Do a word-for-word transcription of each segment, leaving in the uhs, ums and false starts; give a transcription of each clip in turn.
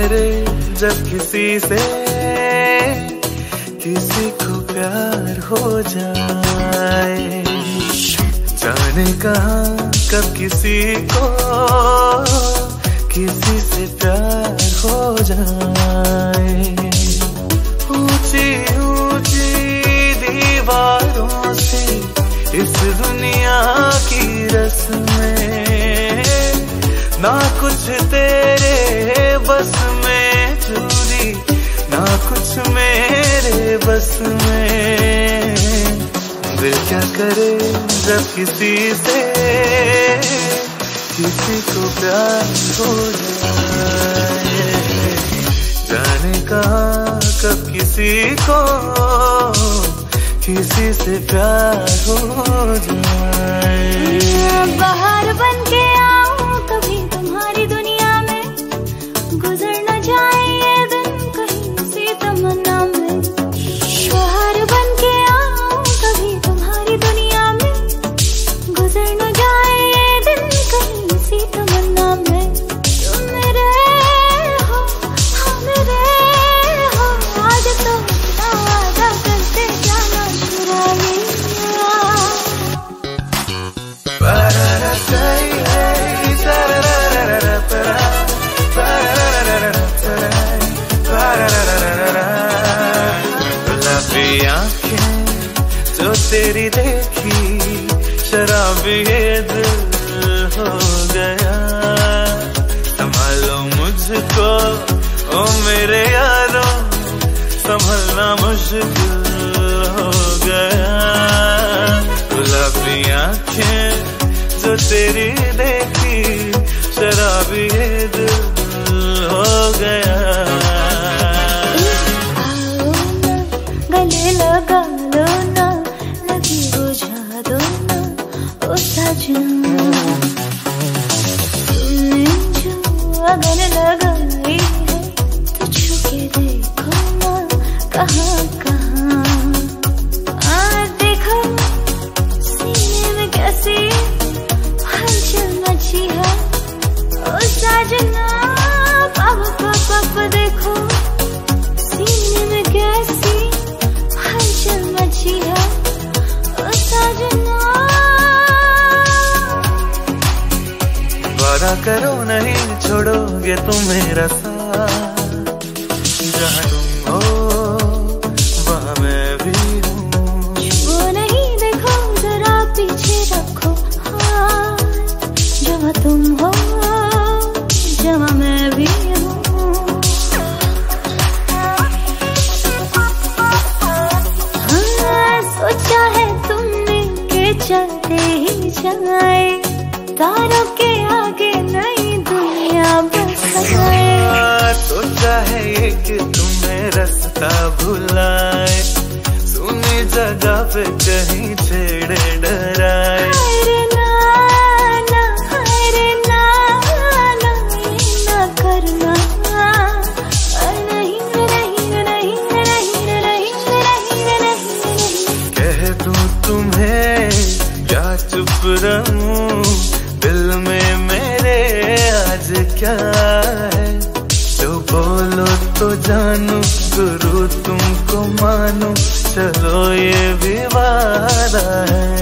करे जब किसी से किसी को प्यार हो जाए, जाने कहाँ कब किसी को किसी से प्यार हो जाए। ऊंची ऊंची दीवारों से इस दुनिया की रस्में, ना कुछ तेरे बस में चूरी, ना कुछ मेरे बस में। दिल क्या करे जब किसी से किसी को प्यार हो जाए, जाने कहाँ कब किसी को किसी से प्यार हो जाए। बाहर बन के आओ कभी तुम्हारी दुनिया में, गुजर न जाए ये दिन कहीं सी तमन्ना में। बाहर बन के आओ कभी तुम्हारी दुनिया में, गुजर न जाए ये दिन कहीं सी तमन्ना में। तुम मेरे हो, हाँ मेरे हो, आज तो वादा करते जाना चुराए। गुलाबी आंखें जो तेरी देखी, शराबी ये दिल हो गया। संभालो मुझको ओ मेरे यारों, संभलना मुश्किल हो गया। गुलाबी आंखें जो तेरी देखी, शराबी ये दिल हो गया। आओ ना गले लगा लो ना, लगी बुझा दो ना ओ सजना। तुमने जो अगन लगाई है तो छुके देखो ना कहाँ कहाँ। आ देखो सीने में कैसी हलचल मची है ओ सजना। पप पप देखो सीने में कैसी हलचल मची है ओ सजना। वादा करो नहीं छोड़ोगे तुम मेरा साथ, जहाँ तुम हो वहाँ मैं भी हूँ। वो नहीं देखो जरा पीछे रखो हाथ, जहाँ तुम हो जहाँ मैं भी हूँ। हाँ, सोचा है तुमने के चलते ही जाए, तारों के आगे नई दुनिया बसाए। सोचा है ये कि तुम्हें रास्ता भुलाए, सुनी जगह पे कहीं छेड़े डराए। अरे ना ना, अरे ना ना, ये ना करना। नहीं नहीं नहीं नहीं नहीं नहीं नहीं। कह दूं तुम्हें या चुप रहूं, दिल में मेरे आज क्या है। जो बोलो तो जानू, गुरु तुमको मानू, चलो ये भी वादा है।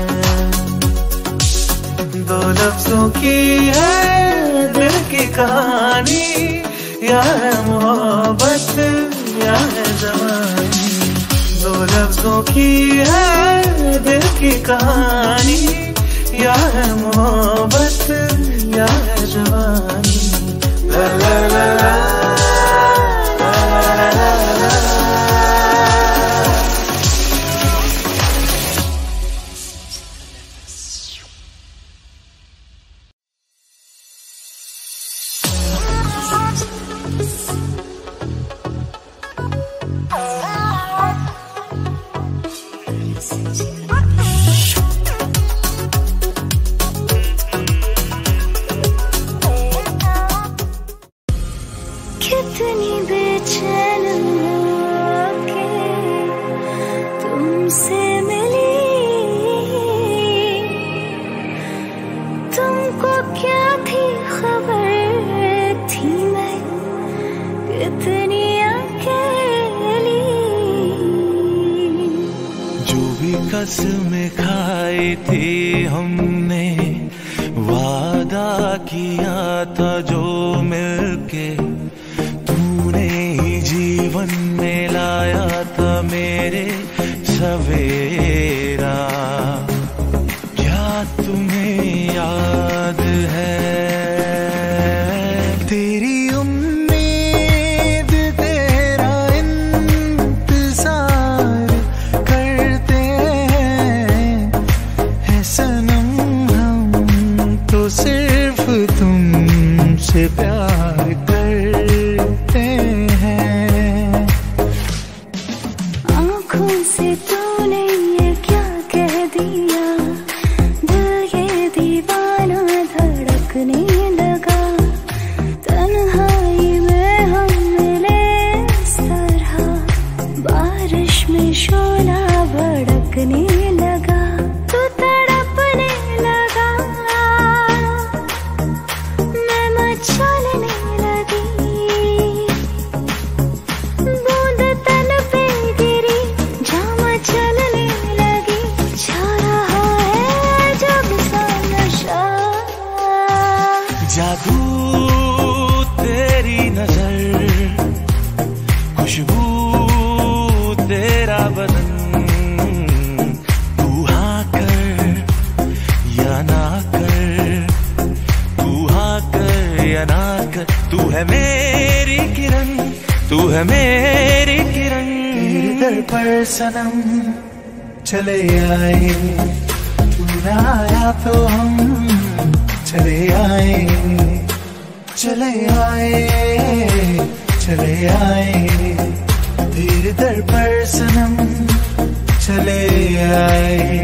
दो लफ्जों की है दिल की कहानी, या है मोहब्बत या है जवानी। दो लफ्जों की है दिल की कहानी, या है मोहब्बत या है जवानी। ला ला ला ला ला ला ला ला। कसमें खाई थी हमने, वादा किया था जो मिलके तूने ही जीवन में लाया था मेरे सवेरा। क्या तुम्हें याद है तेरी से प्यार करते हैं। आँखों से तूने ये क्या कह दिया, दिल ये दीवाना धड़कने लगा। तन्हाई में हम मिले इस तरह, बारिश में शोला भड़कने लगा। तू तड़पने लगा, चलने लगी, बूंद तन पे गिरी, जामा चलने लगी। छा रहा है जब सा नशा, जादू तेरी नजर, खुशबू तेरा बदन। तू हाँ कर या ना कर, तू हाँ कर या ना कर, तू है मेरी किरण, तू है मेरी किरण। तेरे दर पर सनम चले आए, तू ना आया तो हम चले आए, चले आए, चले आए। तेरे दर पर सनम चले आए।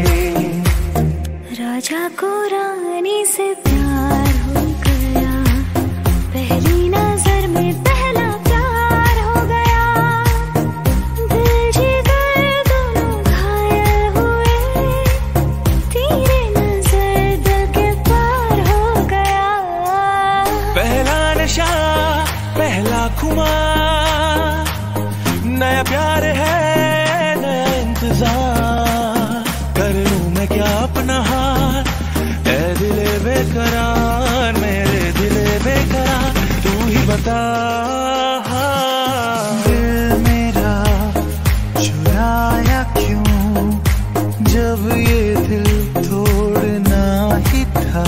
राजा को रानी से प्यार हो गया, पहली नजर में पहला प्यार हो गया। दिल जिगर दोनों घायल हुए, तेरे नजर दिल के पार हो गया। पहला नशा पहला खुमार, नया प्यार है नया इंतजार। कर लूं मैं क्या अपना हार, ऐ दिले बेकरार, मेरे दिले बेकरार, तू ही बता। दिल मेरा चुराया क्यों, जब ये दिल तोड़ना ही था।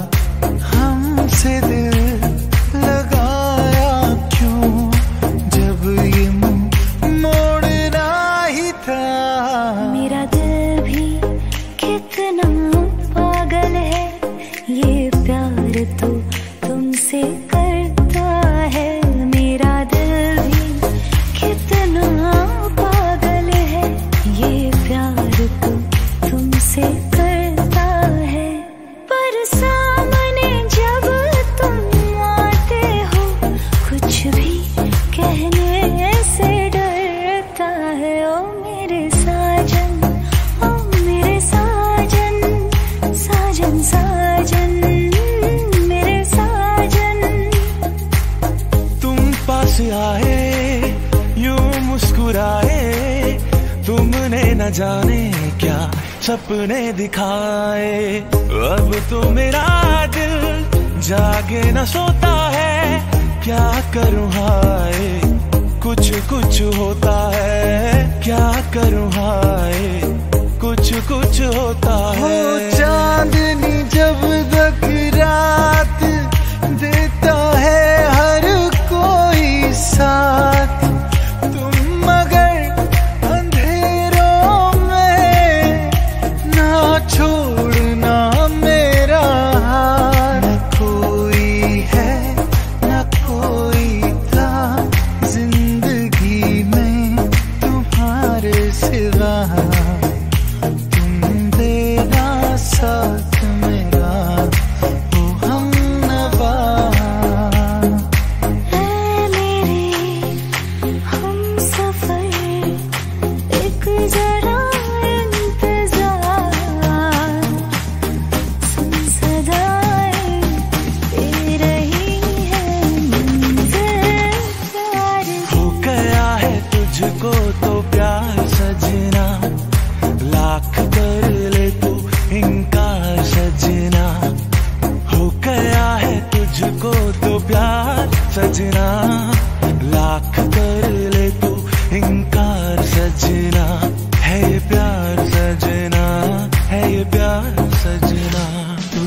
हमसे दिल लगाया क्यों, जब ये मुंह मोड़ना ही था। मेरा दिल भी कितना पागल है, ये प्यार तो तुमसे करता है। मेरा दिल भी कितना पागल है, ये प्यार तो तुमसे करता है। पर सामने जब तुम आते हो, कुछ भी कहने से डरता है। ओ मेरे साजन, ओ मेरे साजन, साजन साजन, मेरे साजन। तुम पास आए यूं मुस्कुराए, तुमने न जाने क्या सपने दिखाए। अब तो मेरा दिल जागे न सोता है, क्या करूं हाय कुछ कुछ होता है। क्या करूं हाय कुछ कुछ होता है। हो चांदनी जब तक रात देता है हर कोई साथ, तुम मगर अंधेरों में ना छोड़ना मेरा हाथ। न कोई है न कोई था जिंदगी में तुम्हारे सिवा, तुम देना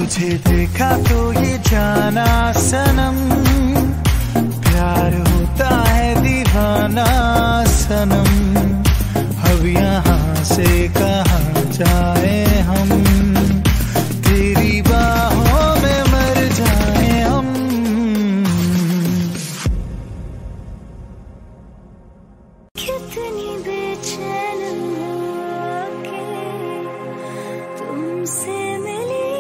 तुझे देखा तो ये जाना सनम, प्यार होता है दीवाना सनम। अब यहाँ से कहाँ जाए हम, तेरी बाहों में मर जाए हम। कितनी बेचैन होके तुमसे मिली,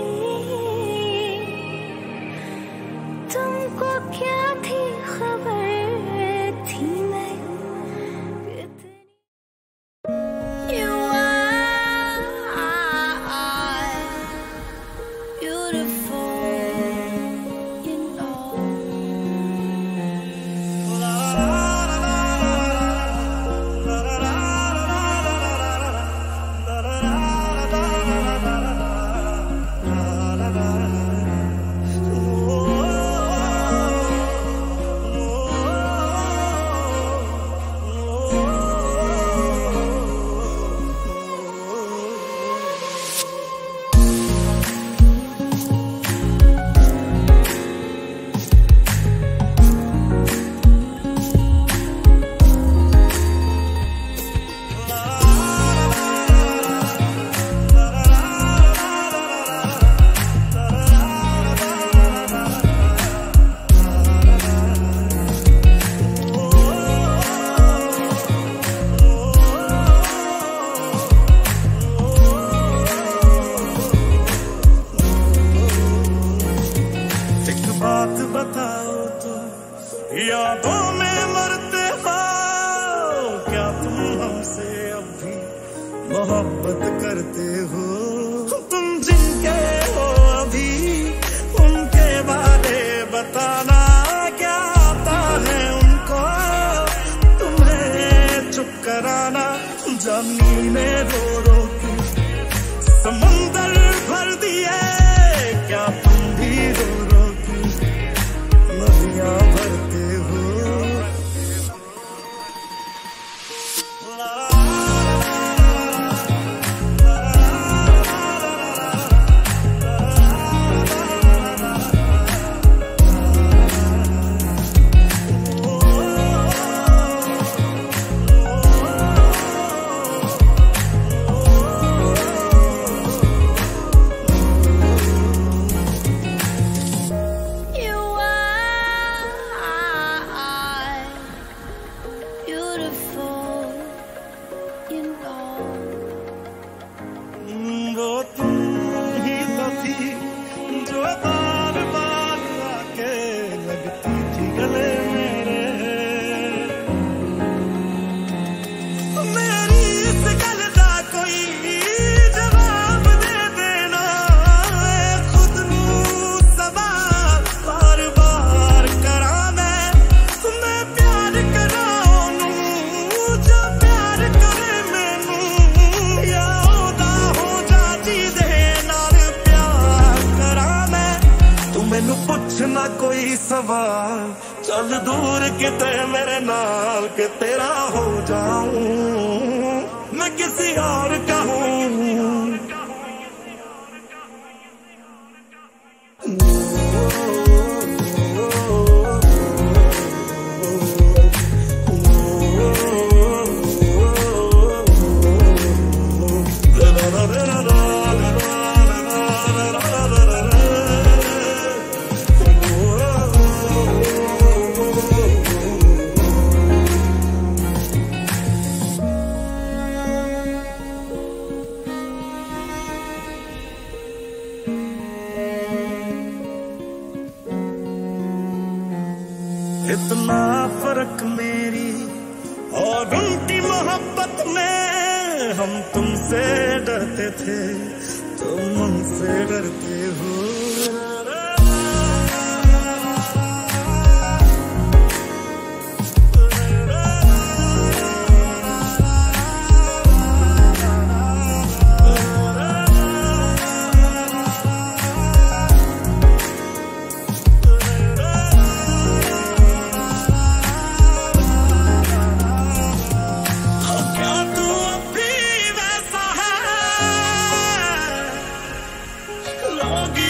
तुमको क्या थी खबर थी मैं कितनी। You are beautiful, you know. बात बताओ तो यादों में मरते हो क्या तुम हमसे अब भी मोहब्बत करते हो? तुम जिनके हो अभी उनके बारे बताना, क्या आता है उनको तुम्हें चुप कराना। जमीने रो रो के समंदर भर दिए, क्या तुम भी रो रो नदियां भरते हो? वो तुम ही तो थी जो बार बार आके लगती थी गले मेरे। मेरी इस गल का कोई जवाब दे देना, खुद नू सवाल बार बार करा मैं। मैं प्यार करा नू जो प्यार करे मैनू, या मैनू पूछना कोई सवाल, चल दूर किते मेरे नाल के तेरा हो जाऊं मैं किसी और का हूं। इतना फर्क मेरी और उनकी मोहब्बत में, हम तुमसे डरते थे तुम हमसे डरते हो। लोग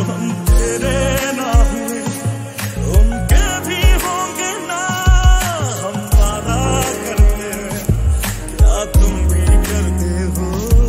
हम तेरे ना हुए उनके भी होंगे ना। हम वादा करते हैं क्या तुम भी करते हो।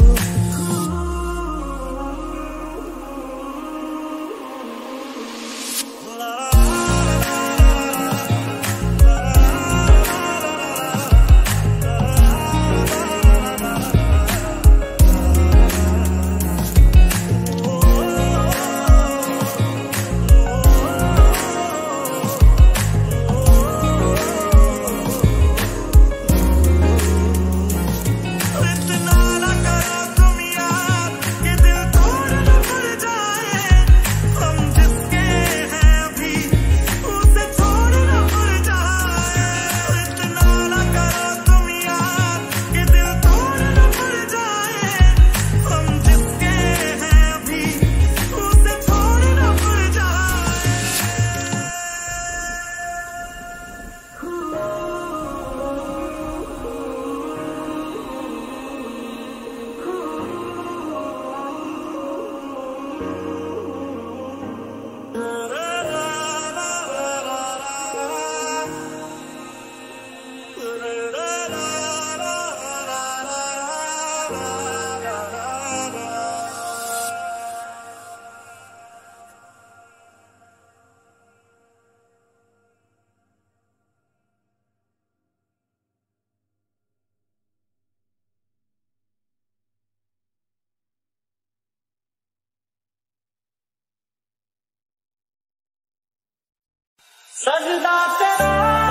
सजदा तेरा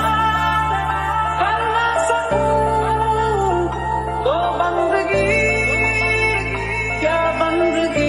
करना सकूं तो बंदगी क्या बंदगी।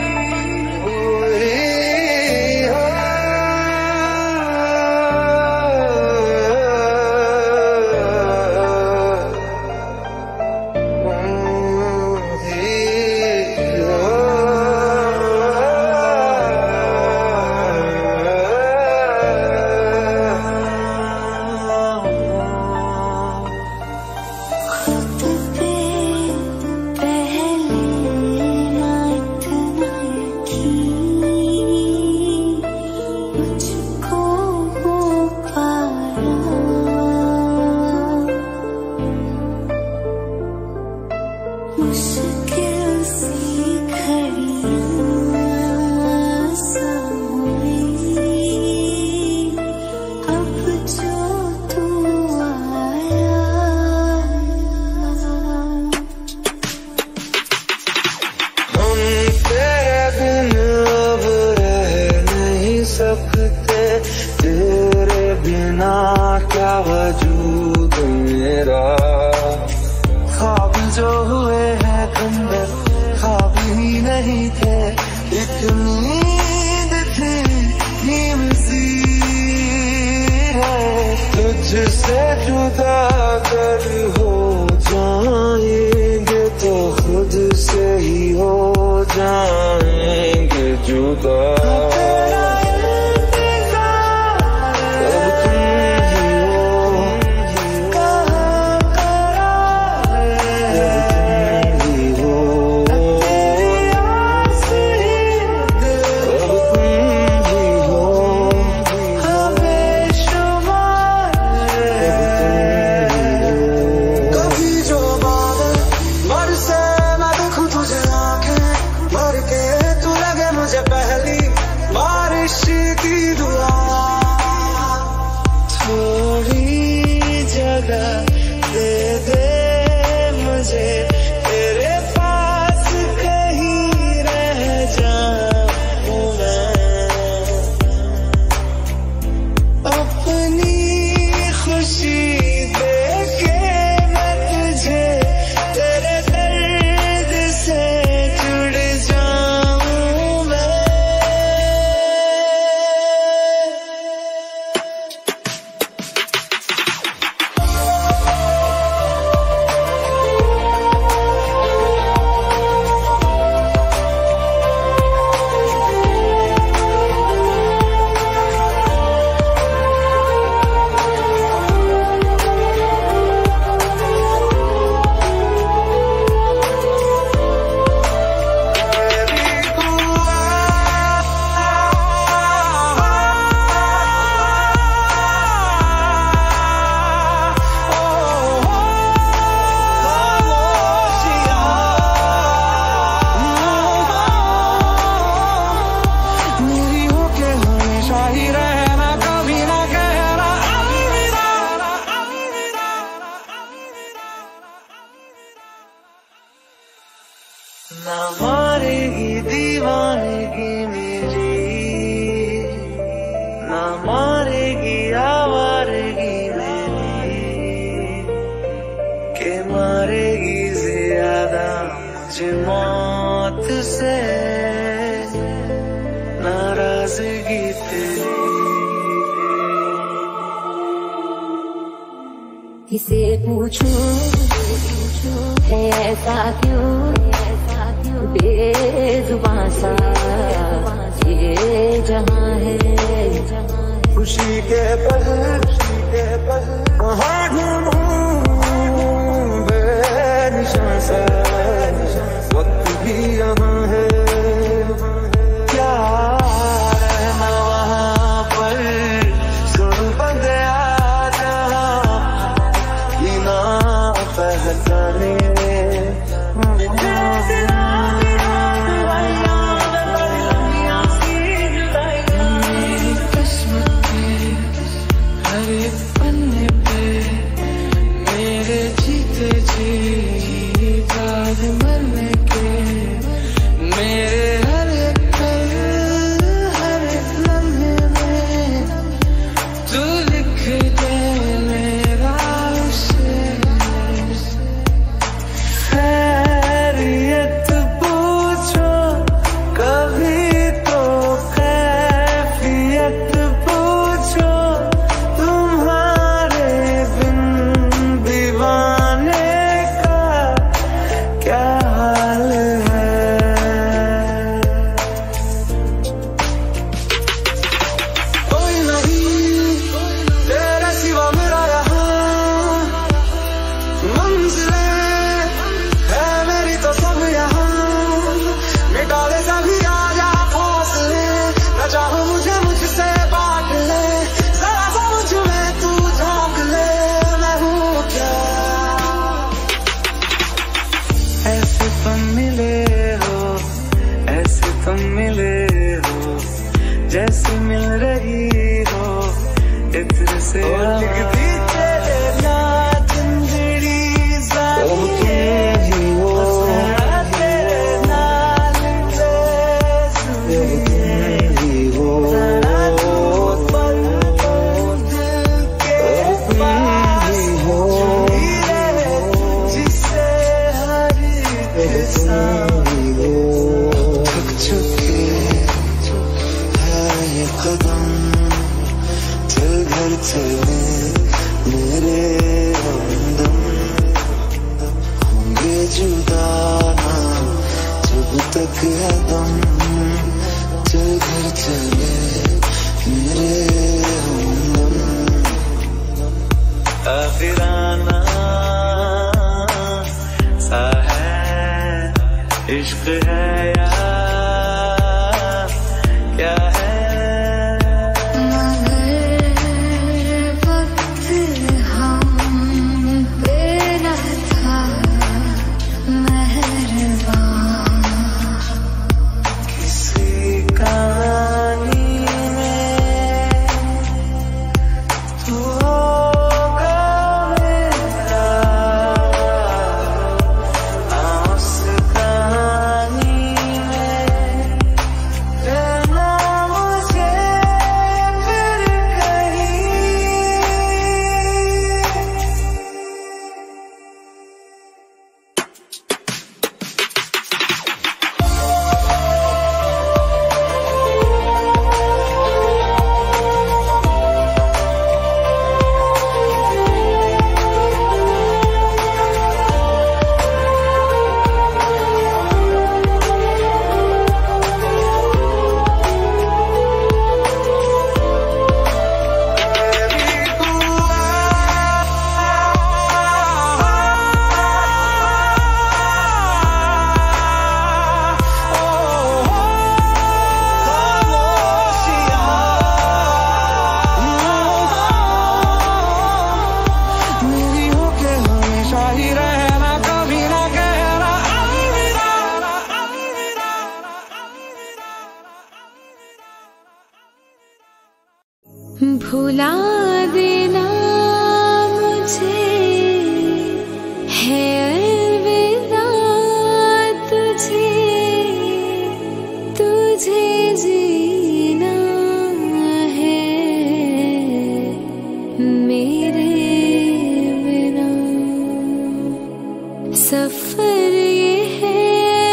तेरे बिना क्या वजूद मेरा। ख्वाब जो हुए हैं खंडर ख्वाब ही नहीं थे, एक नींद थी नीम सी है। तुझसे जुदा कर हो जाएंगे तो खुद से ही हो जाएंगे जुदा। मौत से नाराजगी तेरी। किसे पूछूं है ऐसा क्यों बेजुबां सा ये जहां है। खुशी के पल कहाँ ढूंढूं बेनिशान सा वक्त भी यहाँ है। क्या रहना वहाँ पर सुन गया जहाँ ये ना पहचाने। जैसे मिल रही हो इत्र से लिखती तेरे नाम जिंदड़ी जाने ही हो तेरे नाल ही हो पल दिल के पास हो जिसे हर इंसान थक चुके कदम चल घर चले मेरे हमदम होंगे जुदा ना जब तक है दम। चल घर चले मेरे हमदम। आखिराना सा है इश्क है या क्या है। भुला देना मुझे है अलविदा तुझे तुझे जीना है मेरे बिना। सफर ये है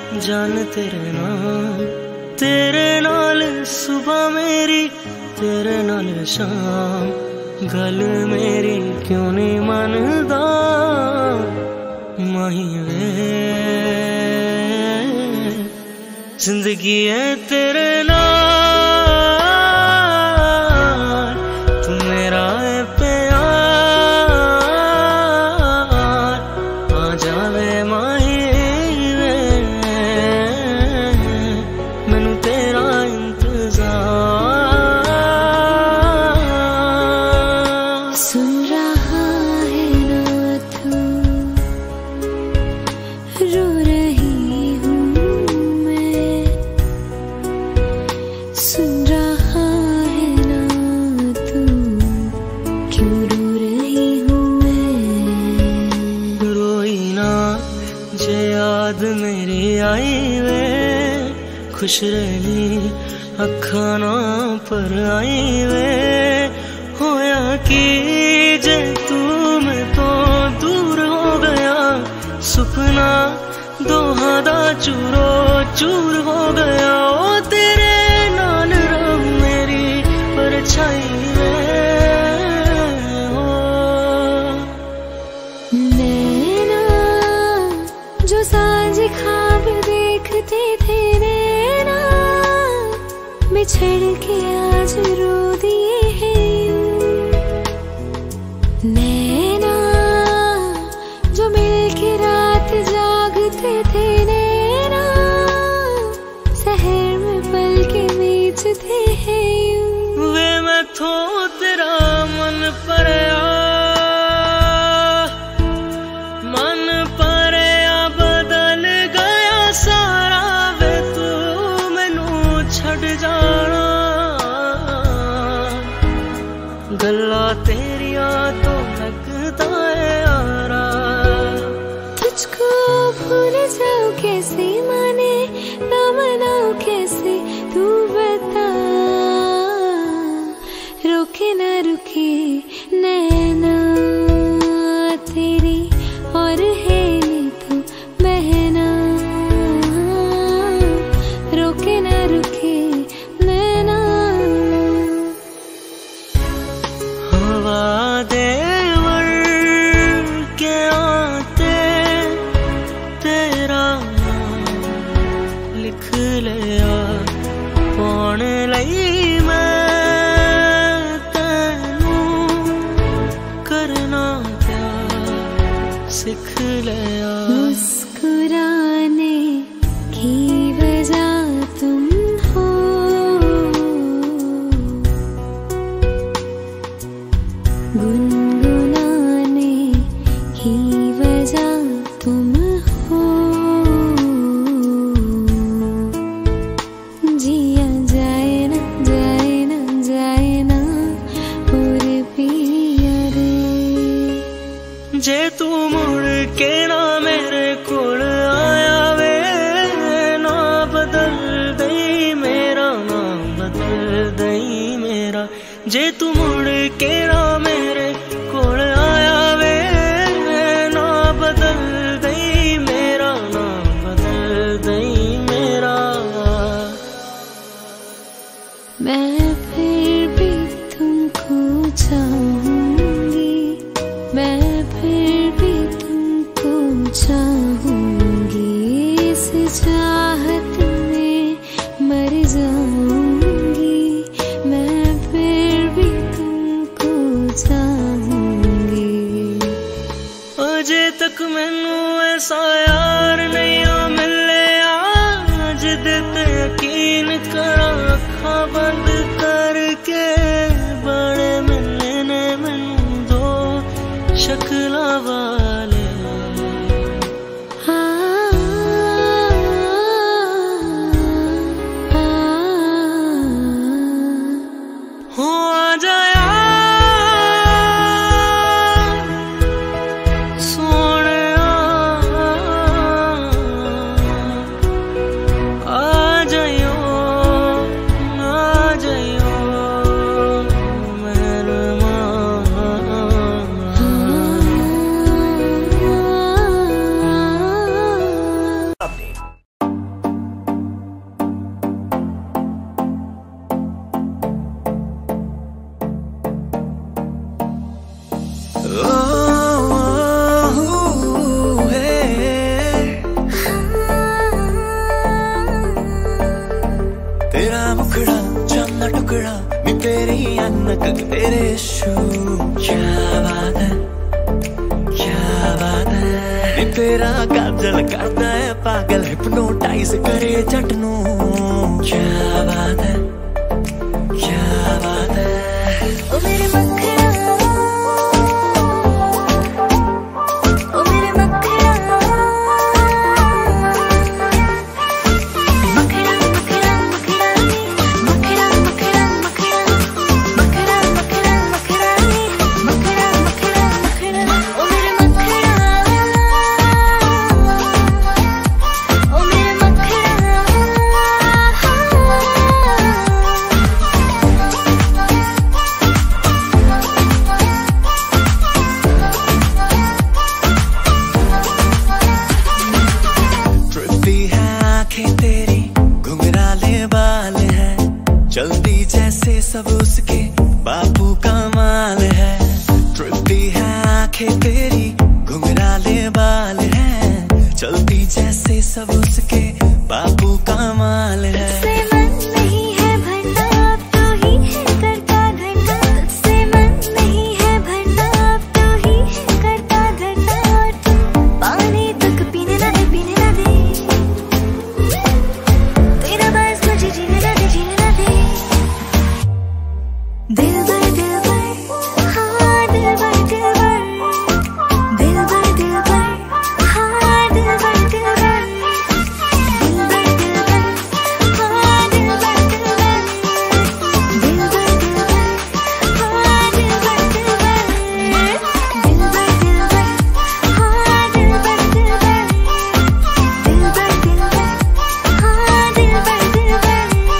जान तेरे नाल तेरे नाल सुबह मेरी तेरे नाल शाम गल मेरी क्यों नहीं मनदा माही वे जिंदगी है तेरे नाल तू मेरा है प्यार आ जावे माही वे मैनू तेरा इंतजार सुन रहा है ना तू रो रही हूँ मैं सुन रहा है ना तू क्यों रो रही हूँ मैं रोई ना जे याद मेरी आई वे खुश रही अखा ना पर आई वे होया कि जे तू मैं तो दूर हो गया सुपना दोहा दा चूरो चूर हो गया ओ तेरे नाल रब मेरी परछाई वे हो नैना जो सांझ ख्वाब देखते थे नैना बिछड़ के आज रो दिए हैं यूं। नैना जो मिलके रात जागते थे नैना शहर में पल के बेचते हैं यूं। वे मैं थो तेरा मन परया मन परया बदल गया सारा वे तू मैनू छड़ जाना गल्ला तेरिया तो लगता है यारा तुझको भूल जाऊं कैसे माने ना मनाऊं कैसे तू बता रोके ना रुके नैना तेरी और है नहीं तू बहना रोके ना रुके नैना हवा देवर के आते तेरा नाम लिख लिया पौन लई मैं तैनू करना प्यार सिख लिया मुस्कुराने की वजह तुम हो गुनगुनाने की वजह तुम हो जिया जाए ना जाए ना जाए ना और पिया रे जे तू मुड़ के ना मेरे कोल आया वे ना बदल दई मेरा ना बदल दई मेरा जे तू मुड़ के ना मेरे कोल आया वे ना बदल दई मेरा ना बदल दई मेरा मैं फिर भी तुमको चाहूंगी मैं फिर भी तुमको चाहूंगी इस चाहत में मर जाऊंगी मैं फिर भी तुमको चाहूंगी अजे तक मैनू ऐसा यार नहीं मिलिया जिदे ते यकीन करा अखा बंद करके बड़े मिलने ने मैनू दो शक्ला वाले हाँ, हो आ जाया सोने आ जाइयो आ जाइयो तेरा काजल करता है पागल, हिप्नोटाइज करे जट नू। क्या बात है, क्या बात है। ओ मेरे मखना, ओ मेरे मखना, मखना मखना मखना मखना मखना मखना मखना मखना मखना मखना मखना मखना। ओ मेरे मखना, ओ मेरे मखना। ट्रिपी है आंखें तेरी, घुंघराले बाल है, चलती जैसे सब उसके बापू का माल है। ट्रिपी है आंखें तेरी, घुंघराले बाल है, चलती जैसे सब उसके बापू का माल है। तुझसे मन नहीं है भरना, अब तो ही है करता धरना। तुझसे मन नहीं है भरना, अब तो ही है करता धरना। और तू पानी तक पीने ना दे, पीने ना दे। तेरा बस मुझे जीने ना दे, जीने ना दे। दिल भर दिल भर, हाँ दिल भर दिल भर, दिल भर दिल भर, हाँ दिल भर दिल भर, दिल भर दिल भर, हाँ दिल भर दिल भर, दिल भर दिल भर, हाँ दिल भर दिल भर, दिल भर दिल भर, हाँ दिल भर दिल भर, दिल भर दिल भर, हाँ दिल भर दिल भर।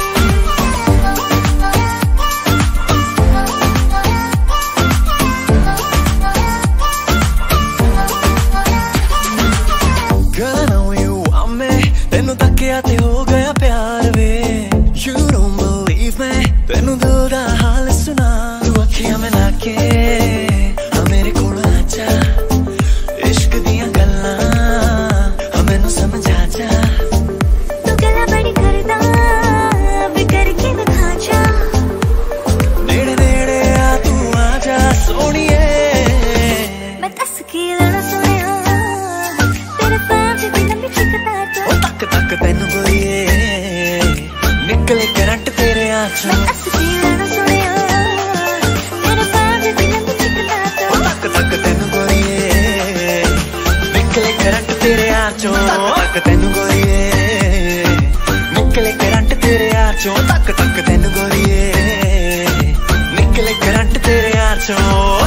Girl, I know you want me, तेनू तकिया ते हो गया प्यार वे। You don't believe me, तेनू दिल दा हाल सुना। तू अखियां मिला के हाँ मेरे कोल आजा, इश्क दियां गल्लां हाँ मैनू समझा जा। तू गला बड़ी करदा, वे करके दिखा जा। नेड़े नेड़े आ तू आजा सोनिए। मैं दस के लाना सुनिया, तेरे पैर दी दिल में चिकता तो। ओ तक तक तेनू गोरीए, निकले करंट तेरे आँचों। मैं दस के लाना सुनिया, तेरे पैर दी दिल में चिकता तो। ओ तक तक तेनू गोरीए, निकले करंट तेरे आँचों। तक तेनू गोरीए, निकले करंट तेरे आँचों। तक तक तेनू गोरीए, निकले करंट तेरे आँचों।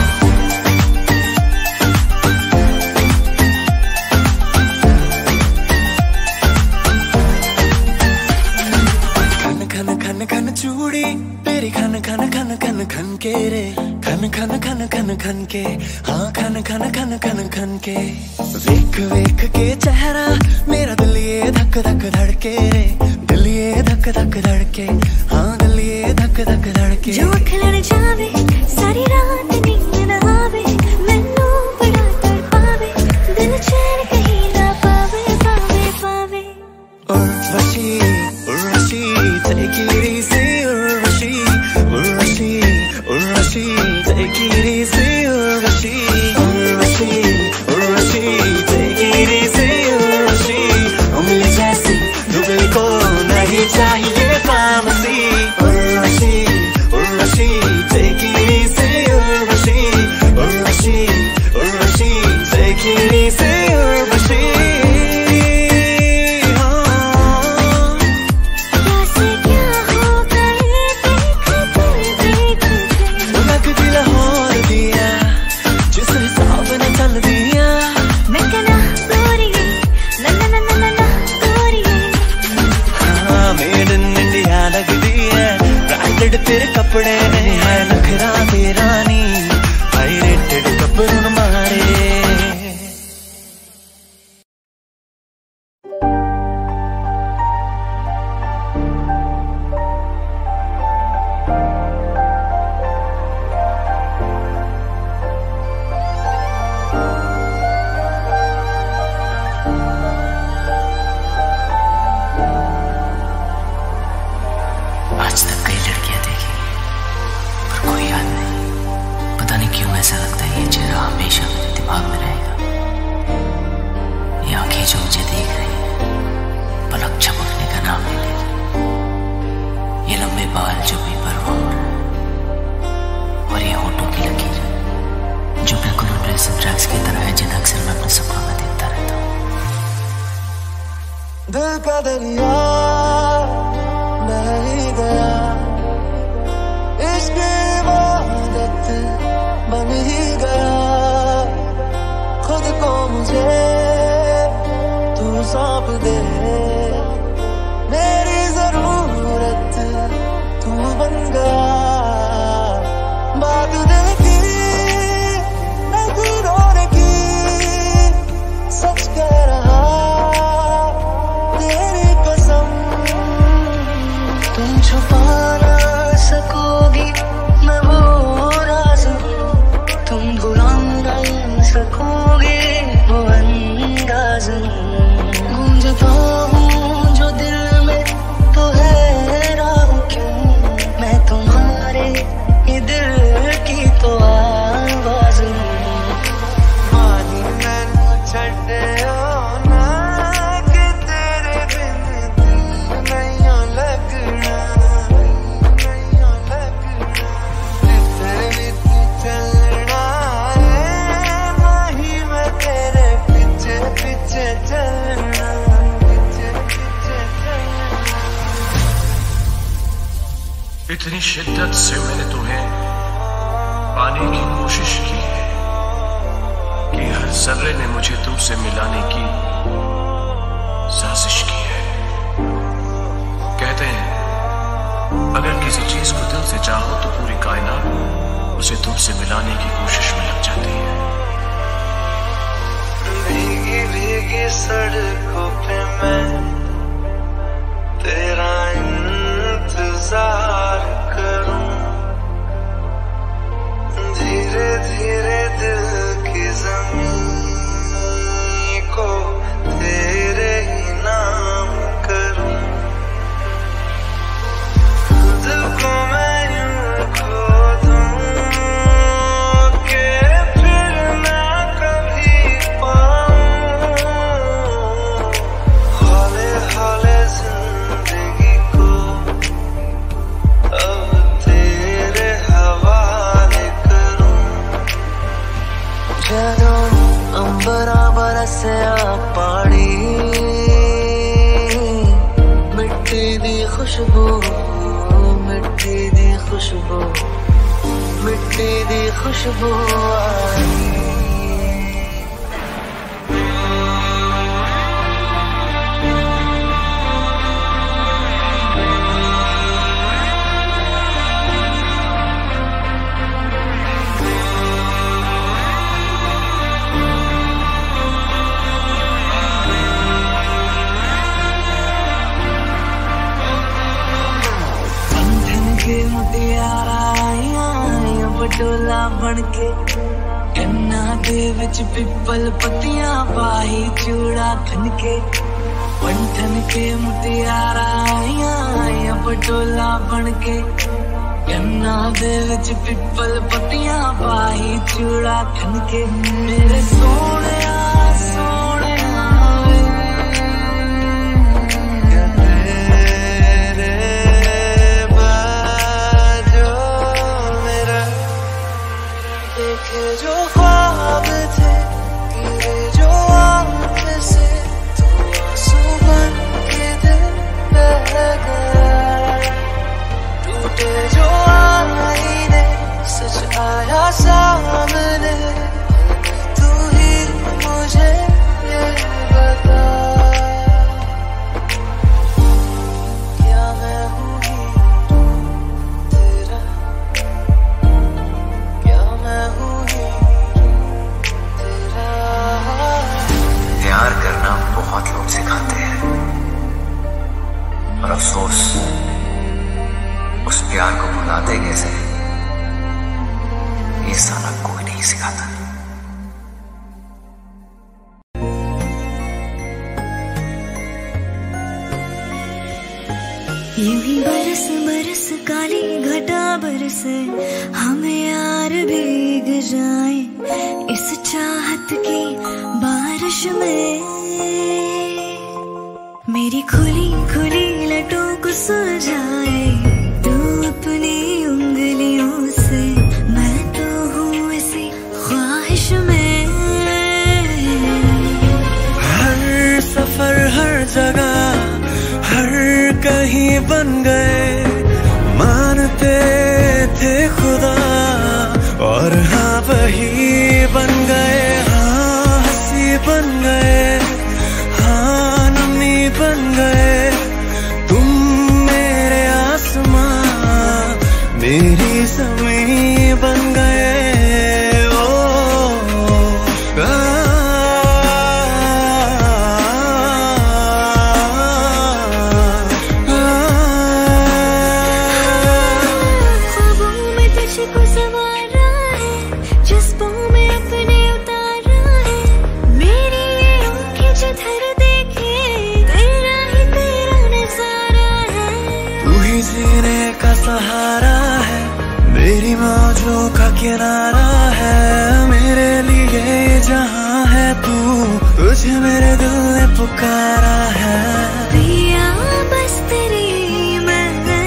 खन खन खन खन चूड़ी तेरी, खन खन खन खन खन के रे, खन खन खन खन खन के, हाँ खन खन खन खन खन के। वेख वेख के चेहरा मेरा दिल ये धक धक धड़के रे, दिल ये धक धक धड़के, हाँ दिल ये धक धक धड़के। जो अख लड़ जावे, सारी रात नींद न आवे, मैनू बड़ा तड़पावे, दिल चैन कहीं ना पावे, पावे पावे। Urvashi, Urvashi, take it easy, Urvashi, Urvashi, Urvashi, take it easy, Urvashi, Urvashi, Urvashi, take it easy, Urvashi, उंगली जैसी दुबली को नहीं चाहिए pharmacy. Urvashi, Urvashi, take it easy, Urvashi, Urvashi, Urvashi, take it easy, Urvashi। कैसे क्या हो गए देखते देखते। लग दिल होर दिया, जिस हिसाब ने चल दिया। मैं कहना गोरिये, ना ना ना ना ना ना गोरिये। हाँ मेड इन इंडिया लगदी है, ब्रांडेड तेरे कपड़े नहीं है, नखरा तेरा नी, हाई रेटेड कपड़ों मारे। दिल का दरिया बह ही गया, इश्क इबादत बन ही गया, खुद को मुझे तू सौंप दे, मेरी जरूरत तू बन गया। बात दिल की नहीं रोने की, सच कह रहा तेरी कसम, तुम छुपा ना सकोगी मैं वो राज, तुम भुला नहीं सकोगे वो अंदाज, गूंजता हूँ जो दिल में तो है राह क्यों, मैं तुम्हारे ये दिल की तो आवाज हूँ। मानी मैनू छड्डियो ना कि तेरे बिन दिल नहीं लगना, नहीं लगना, जिधर भी तू चलना है नहीं मैं तेरे पीछे पीछे चलना, पीछे पीछे चलना। इतनी शिद्दत से मैंने तुम्हें पाने की कोशिश की है कि हर जर्रे ने मुझे तुमसे मिलाने की साजिश की है। कहते हैं अगर किसी चीज को दिल से चाहो तो पूरी कायनात उसे तुमसे मिलाने की कोशिश में लग जाती है। भीगी भीगी सड़कों पे मैं तेरा इंतजार करूं, धीरे धीरे दिल की ज़मीन को तेरे ही नाम करूं, दिल को मैं यूं खो दूं कि फिर ना कभी पाऊं, हौले हौले जिंदगी को अब तेरे हवाले करूं। जदों अंबरा बरसिया पानी, मिट्टी दी खुशबू, मिट्टी दी खुशबू, मिट्टी दी खुशबू आई। पटोला बनके कन्ना दे विच पिपल पत्तियां पाई चूड़ा खनके, पंठन के मुटियारा आया पटोला बनके कन्ना दे विच पिपल पत्तियां पाई चूड़ा खनके, मेरे सोने सोने जो ख्वाब थे गिरे जो आँख से, तू आंसू बन के दिल बह गया, टूटे जो आईने सच आया सामने, तू ही मुझे ये बता, क्या मैं हूँ हीरो तेरा, क्या मैं हूँ प्यार करना बहुत लोग सिखाते हैं, और अफसोस उस प्यार को भुलाते कैसे ये साला कोई नहीं सिखाता। यूं ही बरस बरस काली घटा बरसे, हमें यार भीग जाए इस चाहत की बारिश में, मेरी खुली खुली लटों को सुलझाए तू अपनी उंगलियों से, मैं तो हूँ इसी ख्वाहिश में। हर सफर हर जगह ही बन गए, मानते थे खुदा और हाँ वही बन गए, हाँ हंसी बन गए, हाँ नमी बन गए। तुम मेरे आसमां मेरी ज़मीं बन गए। सहारा है मेरी मौजों का किनारा है, मेरे लिए जहां है तू, तुझे मेरे दिल ने पुकारा है। पिया बस तेरी मैं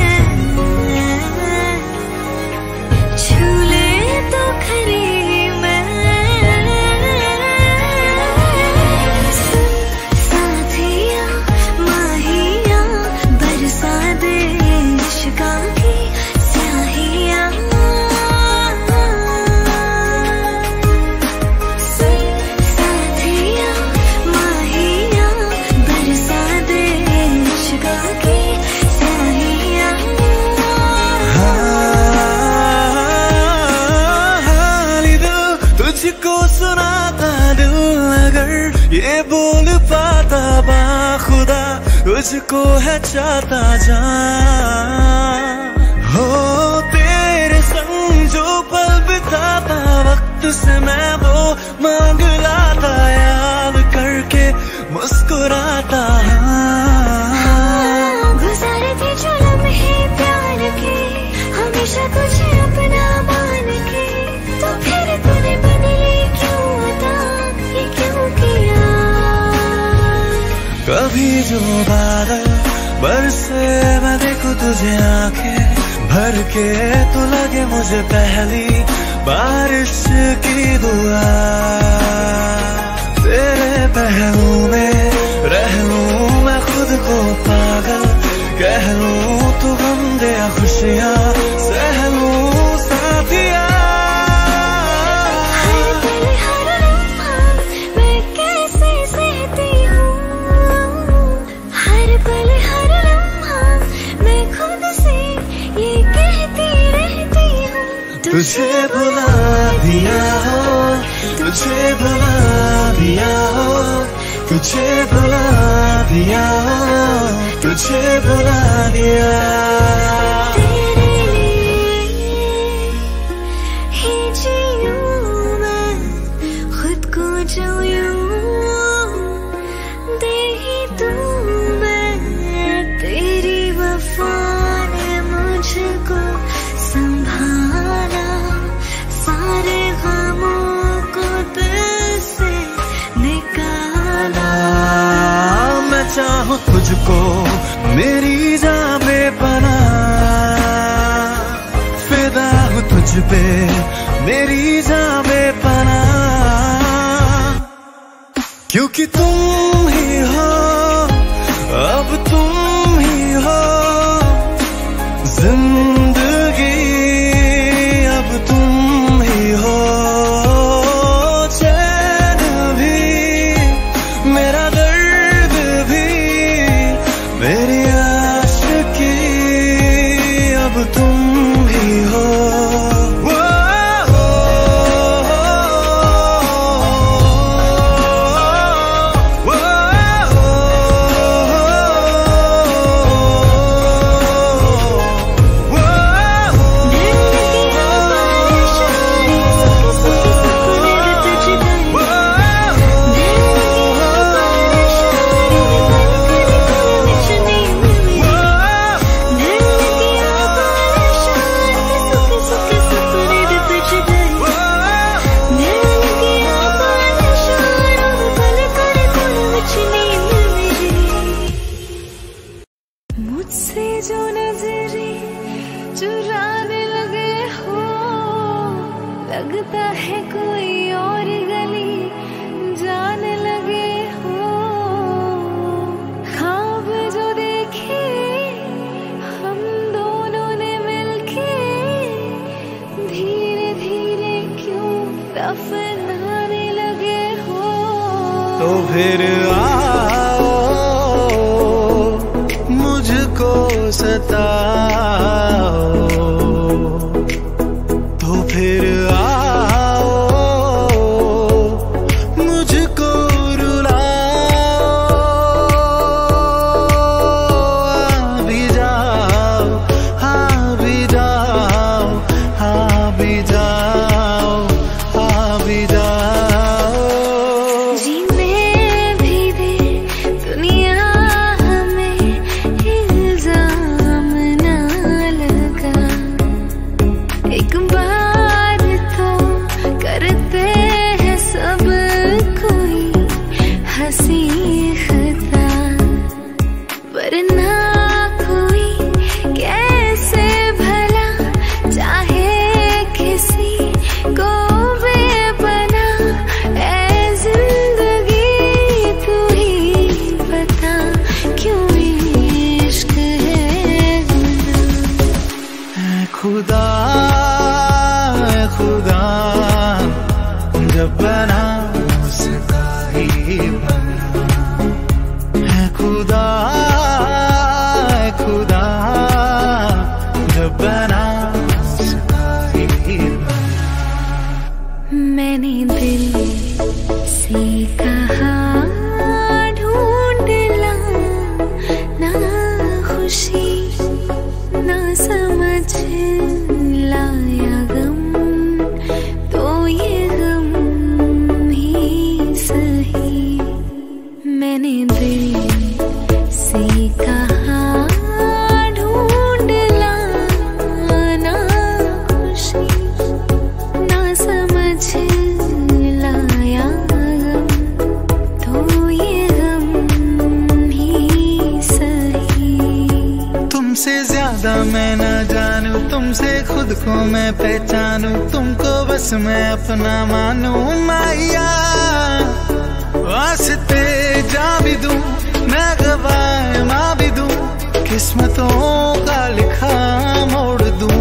छू ले तो खरी मैं, साथिया माहिया बरसा दे इश्क़ की स्याहिया, साथिया माहिया बरसा दे इश्क़ की स्याहिया। हाली दिल तुझको सुनाता, दिल अगर ये बोल पाता, बाखुदा तुझको है चाहता जान। हो तेरे संग जो पल बिताता, वक्त से मैं वो मांग लाता, याद करके मुस्कुराता। हाँ, गुजारे थे जो लम्हे प्यार के, हमेशा तुझे अपना मान के, तो फिर तूने बदले क्यों अता, ये क्यों किया। कभी जो बादल बरसे मैं देखूं तुझे आंखें भर के, तो लगे मुझे पहली बारिश की दुआ। तेरे पहलू में रह लूं मैं खुद को पागल, कह लूं तू गम दे खुशियां सह लूं साथिया। तुझे भुला दिया हो, तुझे भुला दिया हो, तुझे भुला दिया हो, तुझे भुला दिया। तेरे लिए ही जीऊं मैं, खुद को जो यूं दे ही दूं मैं, तेरी वफा ने मुझको संभाला, सारे गमों को दिल से निकाला। मैं चाहूं तुझको मेरी जान बेपना, फिदा हूं तुझ पे मेरी जान बेपना, क्योंकि तुम ही हो, अब तुम ही हो जिंदगी, अब तुम ही हो चैन भी, मेरा दर्द भी, मेरी आशिकी, अब तुम ही हो। हाँ फिर आओ मुझको सताओ, तो फिर आओ मुझको रुलाओ। आ भी जाओ, आ भी जाओ, आ भी जाओ, आ भी जाओ। जीने भी दे दुनिया हमें, इल्जाम ना लगा। एक बार तो करते हैं सब कोई हंसी खता, वरना कोई कैसे भला चाहे किसी को बेपना। ऐ जिंदगी तू ही बता क्यों इश्क है गुनाह। ऐ खुदा, ऐ खुदा, जब बना उसका ही बना। ऐ खुदा, ऐ खुदा, जब बना उसका ही बना। मैंने दिल से कहा ढूंढ ला ना खुशी, ना समझ लाया गम, तो ये गम ही सही। मैंने दिल से कहा ढूंढ ला ना खुशी, ना समझ लाया गम, तो ये गम ही सही। तुमसे ज्यादा मैं न जानूं, तुमसे खुद को मैं पहचानूं, तुमको बस मैं अपना मानूं। माया वास्ते जा भी दूं, मैं गवाए माँ भी दूं, किस्मतों का लिखा मोड़ दूं।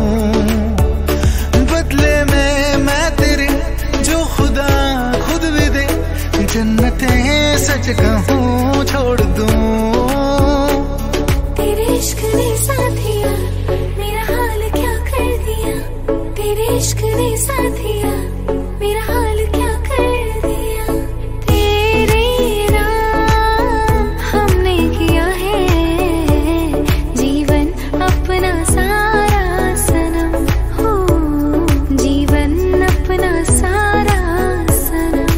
बदले में मैं तेरे जो खुदा खुद भी दे, जन्नतें सच कहूँ छोड़ दूं। तेरे इश्क ने साथिया मेरा हाल क्या कर दिया, तेरे इश्क ने साथिया मेरा हाल क्या कर दिया। तेरे नाम हमने किया है जीवन अपना सारा सनम, हो जीवन अपना सारा सनम।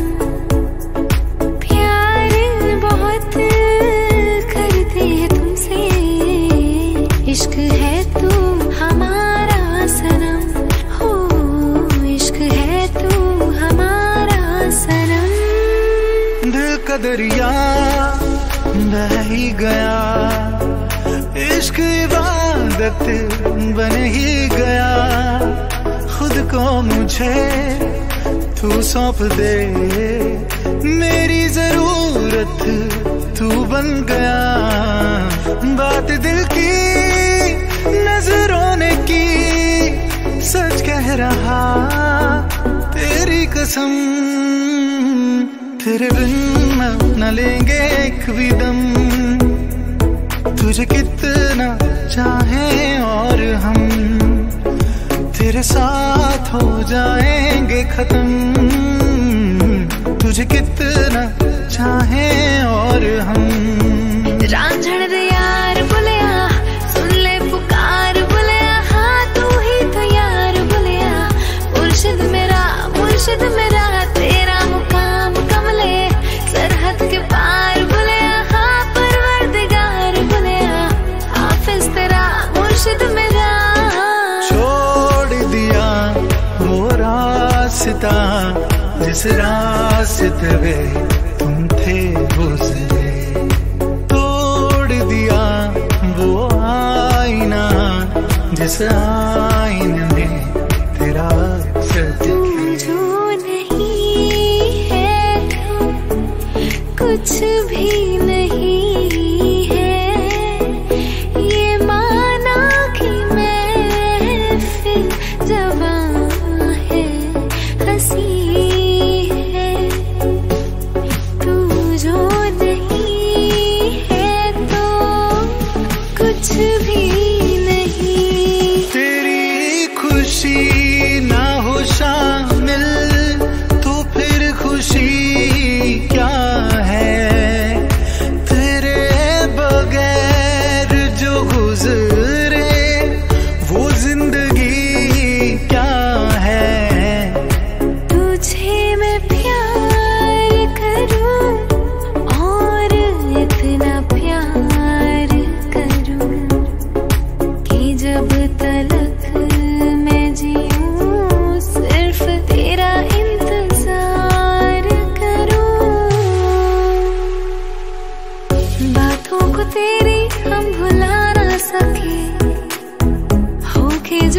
प्यार बहुत करते हैं तुमसे, इश्क है तू हमारा सनम, हो इश्क है तू हमारा सनम। दिल का दरिया बह ही गया, इश्क इबादत बन ही गया। खुद को मुझे तू सौंप दे, मेरी जरूरत तू बन गया। बात दिल की नजरों ने की, सच कह रहा तेरी कसम। तेरे बिन न लेंगे एक भी दम, तुझे कितना चाहें और हम, तेरे साथ हो जाएंगे खत्म। तुझे कितना चाहें और हम। रांझण दे यार बुलिया, सुन ले पुकार बुलिया, हाँ तू ही तो यार बुलिया। मुर्शिद मेरा मुर्शिद मेरा, तेरा मुकाम कमले सरहद के पार बुलिया, हाँ परवरदिगार बुलिया। हाफिज तेरा मुर्शिद मेरा। छोड़ दिया वो रास्ता जिस रास्ते पे तुम थे गुजरे, तोड़ दिया वो आईना जिस आईने में तेरा सच जो नहीं है कुछ भी नहीं है, ये माना कि मैं फिर जवां है, हंसी है तू जो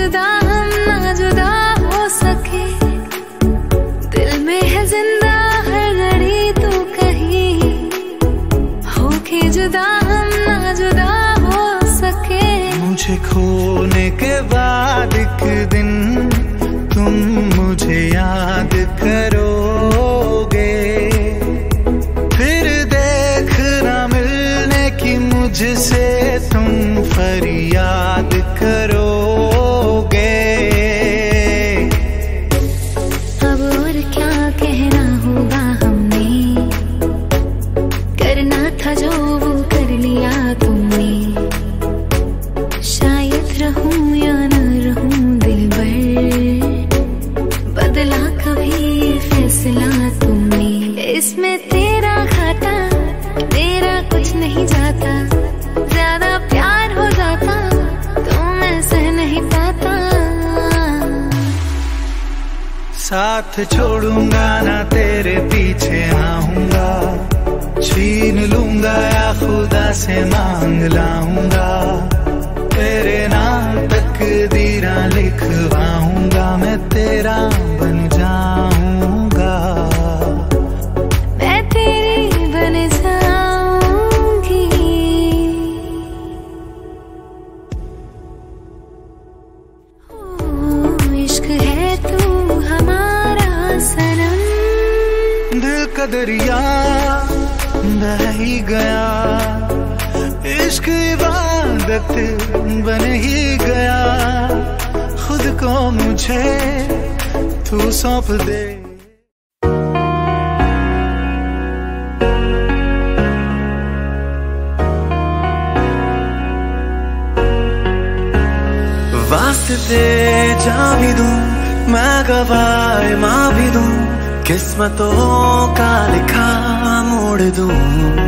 जुदा हम ना जुदा हो सके, दिल में है जिंदा हर घड़ी तू कहीं, होके जुदा हम ना जुदा हो सके। मुझे खोने के बाद एक दिन तुम मुझे याद करोगे, फिर देखना मिलने की मुझसे तुम फरियाद करोगे। अब और क्या कहना होगा हमने, करना था जो वो कर लिया तुमने, शायद रहूं या न रहूं दिल भर, बदला कभी ये फैसला तुमने। इसमें तेरा घाटा तेरा कुछ नहीं जाता, ज्यादा प्यार हो जाता तो मैं सह नहीं पाता। साथ छोड़ूंगा ना तेरे पीछे आऊंगा, छीन लूंगा या खुदा से मांग लाऊंगा, तेरे नाम तकदीरा लिखवाऊंगा, मैं तेरा बन जाऊंगा, मैं तेरी बन जाऊंगी। ओ इश्क है तू हमारा सनम, दिल का दरिया बह ही गया, इश्क इबादत बन ही गया, खुद को मुझे तू सौंप दे। वास्ते जा भी दूं मैं गवाए माँ भी दूं, किस्मतों का लिखा मोड़ दूं,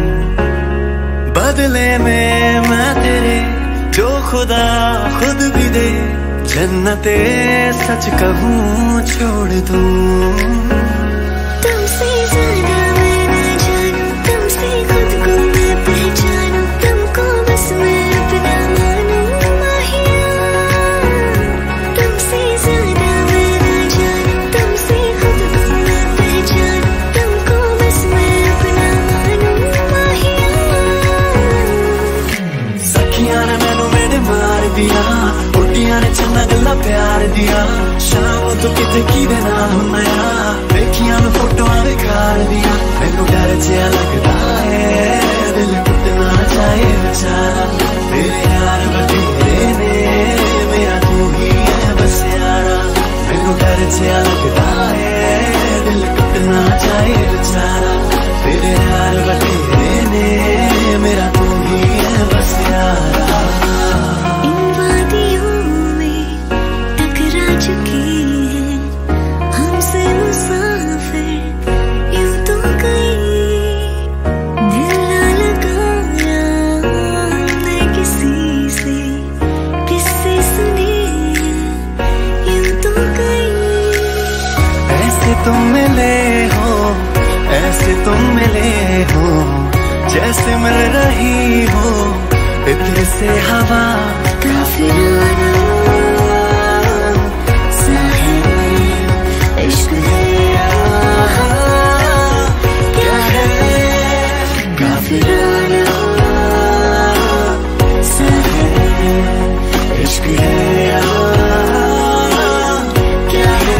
बदले में मैं तेरे जो खुदा खुद भी दे, जन्नते सच कहूँ छोड़ दूं। तुमसे ज्यादा मैं ना जानूं, तुमसे खुद को मैं पहचानूं, तुमको बस मैं अपना मानूं माहिया। तुमसे ज्यादा मैं ना जानूं, तुमसे खुद को मैं पहचानूं, तुमको बस मैं अपना मानूं माहिया। सखियां ने मैनू मेरे मार दिया, बुढ़िया ने चन्ना गल्ला प्यार दिया, शाम तो किते किदे नाल हुंदा, देखिया मैं फोटोआं बेकार दिया, मैनू डर जिहा लगदा है दिल टुटना जाए बेचारा, तेरे यार बतेरे ने मेरा तू ही है बस यारा, मैनू डर जिहा लगदा है दिल टुटना जाए बेचारा, तेरे यार बतेरे ने मेरा तू ही है बस यारा। चुकी है हमसे मुसाफिर यूं तो कहीं, दिल ना लगाया हमने किसी से, किससे सुने यूं तो कहीं। ऐसे तुम मिले हो, ऐसे तुम मिले हो, जैसे मिल रही हो इत्र से हवा, काफिराना इश्क है क्या है, काफिराना सा है, इश्क है क्या है।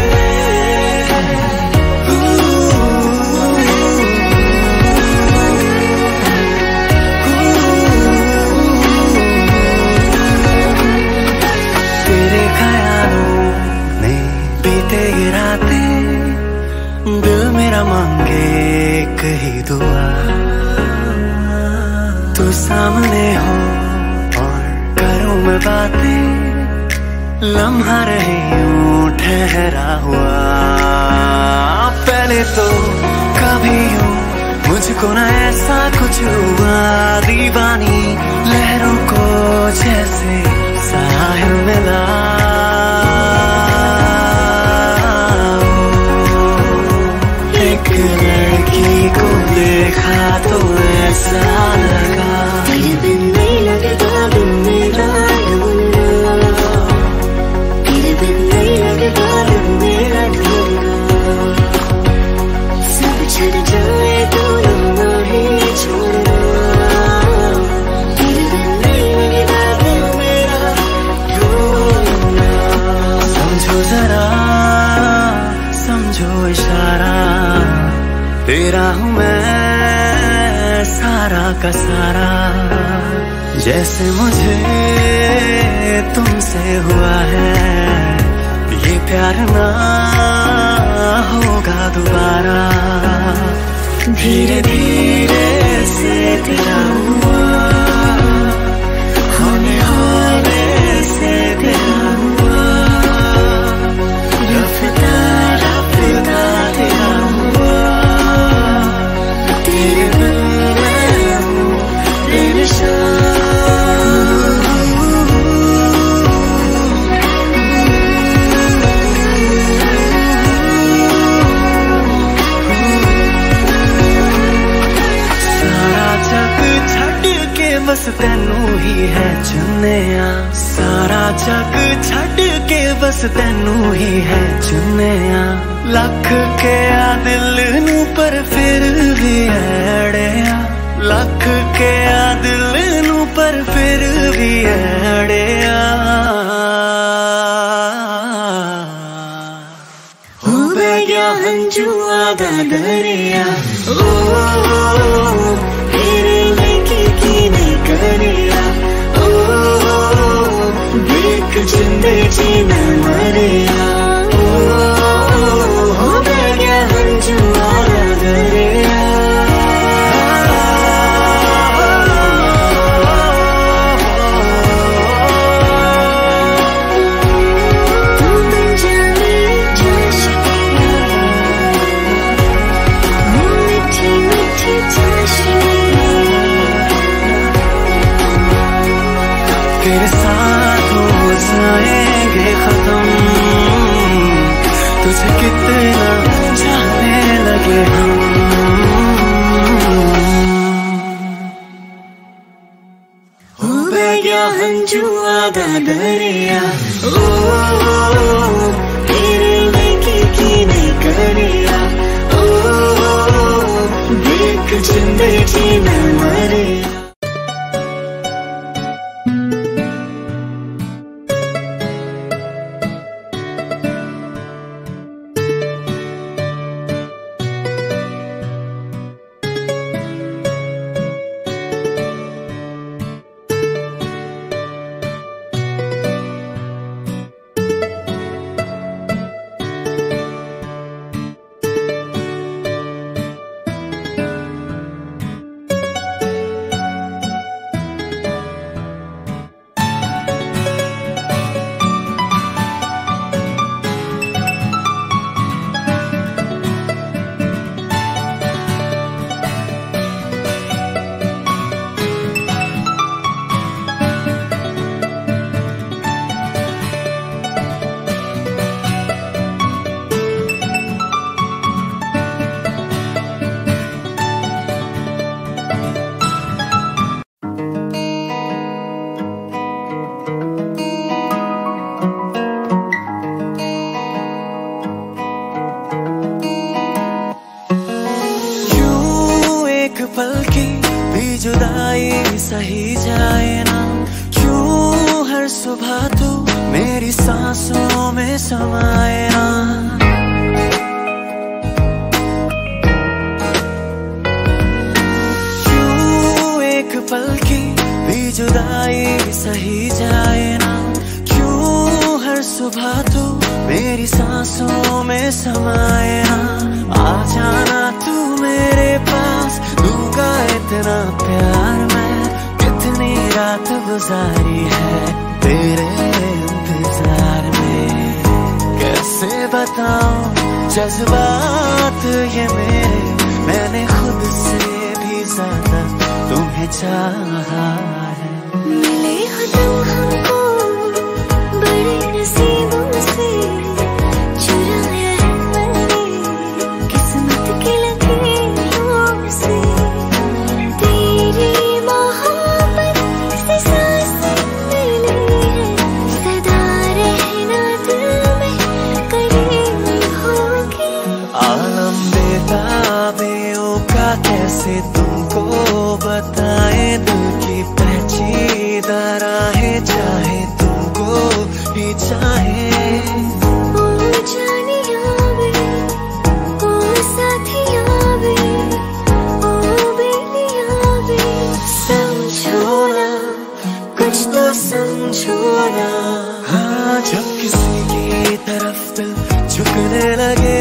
तेरे ख्यालों में बीते ये रातें, दिल मेरा मांगे कही दुआ, तू सामने हो और करूं मैं बातें, लम्हा रहे यूं ठहरा हुआ, पहले तो कभी यूं मुझको ना ऐसा कुछ हुआ, दीवानी लहरों को जैसे साहिल मिला, एक लड़की को देखा तो ऐसा लगा, तेरे बिन नहीं लगता बिन मेरा, सारा का सारा, जैसे मुझे तुमसे हुआ है ये प्यार ना होगा दोबारा। धीरे धीरे से तेरा हुआ, होने होने से तेरा हुआ, रफ्ता रफ्ता तेरा हुआ, तेरे बिन मैं हूँ बेनिशान। बस तेनू ही है चुने आ, सारा जग छड़ के बस तेनू ही है चुने आ। लख के आ दिल नू पर फिर भी अड़िया, लख के आ दिल नू पर फिर भी अड़िया। हो बह गया हंजुआ दा दरिया, ओ, ओ, ओ तेरे लेके की नहीं करिया, ओ, ओ देख जिंदे जी न मरिया, ओ, ओ हो बह गया हंजुआ दा दरिया। तेरे साथ हो जाएंगे खत्म, तुझे कितना चाहने लगे हम। हो बह गया हंजुआ दा दरिया, ओ, ओ तेरे लेके की नहीं करिया, ओ, ओ देख जिंदे जी न मरिया। पल की भी जुदाई सही जाए ना, क्यों हर सुबह तू मेरी सांसों में समाए ना। क्यों एक पल की भी जुदाई सही जाए ना, क्यों हर सुबह तू मेरी सांसों में समाए ना। आ जाना तू मेरे पास, दूंगा इतना प्यार मैं, कितनी रात गुजारी है तेरे इंतजार में। कैसे बताऊं जज्बात ये मेरे, मैंने खुद से भी ज्यादा तुम्हें चाहा है। मिले हो तुम हमको बड़े नसीबों से, चुराया है मैंने किस्मत की लकीरों से। तेरी मोहब्बत से सांसें मिली है, सदा रहना दिल में करीब होगी। आलम बेताबियों का कैसे तुमको बताए, दिल की पेचीदा राहें चाहे तुमको भी चाहे। ओ जानिया वे, ओ साथिया वे, ओ बेलिया वे, छूना। हाँ जब किसी की तरफ दिल झुकने लगे,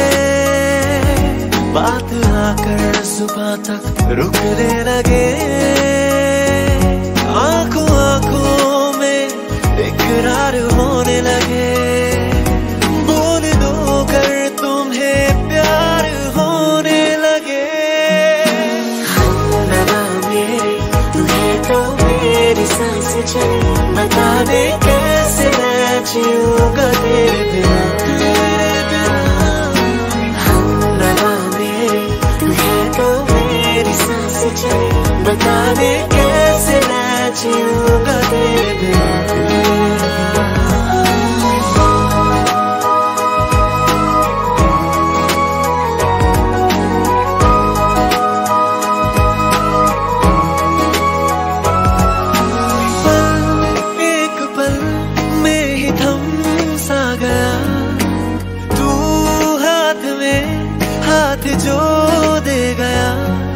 बात आकर सुबह तक रुकने लगे, आंखों आंखों में इकरार होने लगे, बोल दो कर तुम्हें प्यार होने लगे। हमनवा मेरे तू है तो मेरी सांस चले, बता दे कैसे मैं जीऊंगा तेरे बिना। हमनवा मेरे तू है तो मेरी सांस चले, बता दे कैसे मैं जीऊंगा तेरे बिना। जो दे गया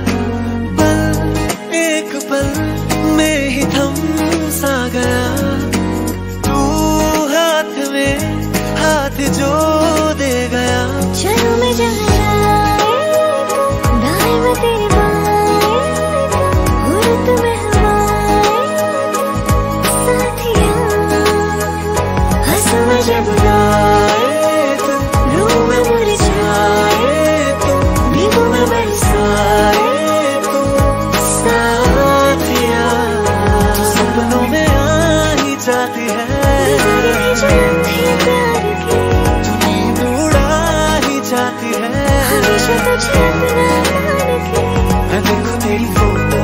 पल एक पल में ही थम सा गया, तू हाथ में हाथ जो दे गया। चलो मैं जहाँ दाएं मैं तेरी बाएं, हुर्रत में हवाएं साथिया, हंस में जब आए तू, रूह में मुरझाए तू, भीगू में बरसाए तू साथिया। तू सपनों में आ ही जाती है, प्यार की नींद उड़ा ही जाती है, हमेशा तुझे अपना मान के। मैं देखूं तेरी फोटो,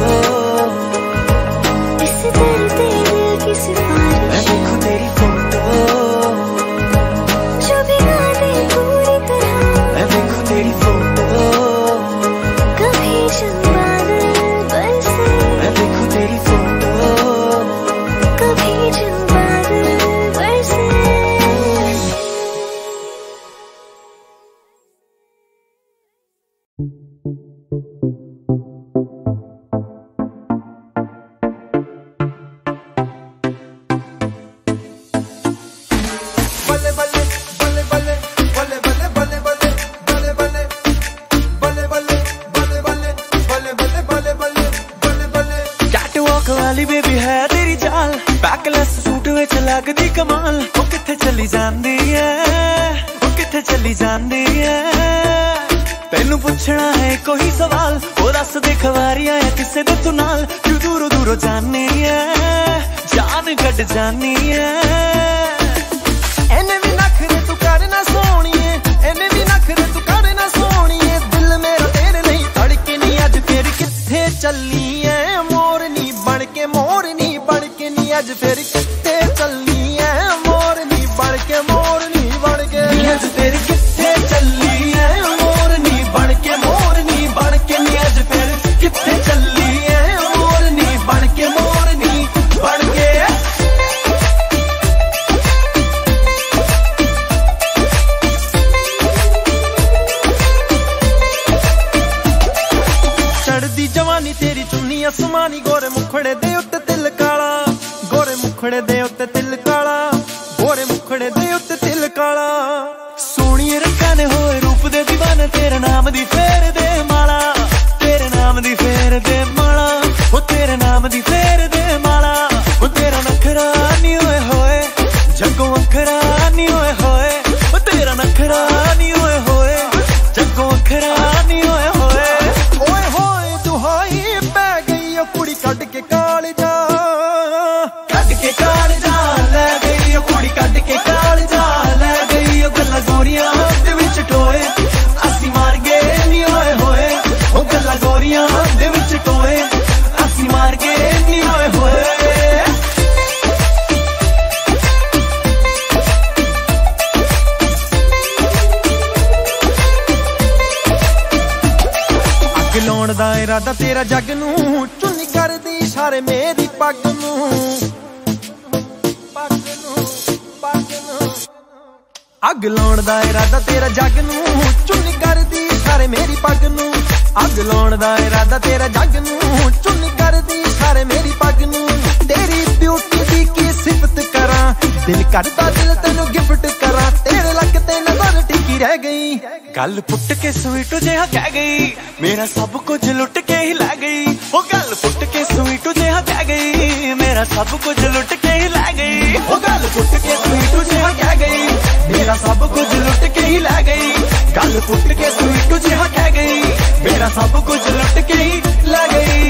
इस दिल तेरे की सिफारिश, मैं देखूं तेरी फोटो, जो भिगा दे पूरी तरह, मैं देखूं तेरी फोटो, कभी जब बादल बरसे, मैं देखूं तेरी फोटो, कभी जब बादल बरसे। कैटवॉक वाली बेबी है तेरी चाल, बैकलेस सूट विच लगदी कमाल। ओ किथे चली जांदी है, ओ किथे चली जांदी है, तेनू पुछना है कोई सवाल, ओ दस दे खवारियां है किसे दे तू नाल, क्यों दूरों दूरों जानी है, जान कट जानी है। एने भी नखरे तू करना सोहणीए, एने भी नखरे तू करना सोहणीए, दिल मेरा तेरे नहीं धड़के नी, अज फिर किथे चली है मोरनी बन के, मोरनी बन के नी, अज फिर किथे चली है मोरनी बन के, मोरनी बन के, अज फिर किथे चली है मोरनी बन के, मोरनी बन के नी, अज फिर किथे चली है मोरनी बन के, मोरनी बन के। चढ़दी जवानी तेरी चुन्नी आसमानी, गोरे मुखड़े दे उत्ते तिल काला, गोरे मुखड़े दे उत्ते तिल काला, गोरे मुखड़े दे उत्ते तिल काला। सोहणिए रंगां ने होए रूप दे दीवाने, तेरे नाम दी फेर दे माला, तेरे नाम दी फेर दे माला, ओ तेरे नाम दी फेर दे माला। ओ तेरा नखरा नी होए होए जग्गों अखरा नी होए होए, ओ तेरा नखरा नी होए होए जग्गों अखरा नी होए होए। ओए होए दुहाई पै गई ओ कुड़ी कट के काल जा, कट के काल जा ले गई ओ कुड़ी, कट के काल जा ले गई ओ, गल्लां गोरियां दे विच टोए असी मार गए नी होए होए, ओ गल्लां गोरियां दे विच टोए असी मार गए नी होए होए। अग लाउण दा इरादा तेरा जग नूं, चुन्नी करदी इशारे मेरी पग नूं, पग नूं पग नूं। अग लाउण दा इरादा तेरा जग नूं, चुन्नी करदी इशारे मेरी पग नूं, अग लाउण दा इरादा तेरा जग नूं, चुन्नी करदी इशारे मेरी पग नूं। तेरी ब्यूटी दी की सिफत तेनू गिफ्ट करा तेरे लक ते नजर टिकी रह गई। गल पुट के स्वीट जिहा कह गई मेरा सब कुछ लुट के ही लै गई। ओ गल पुट के स्वीट जिहा कह गई मेरा सब कुछ लुट के ही लै गई। ओ गल पुट के स्वीट जिहा कह गई मेरा सब कुछ लुट के ही लै गई। गल पुट के स्वीट जिहा कह गई मेरा सब कुछ लुट के ही लै गई।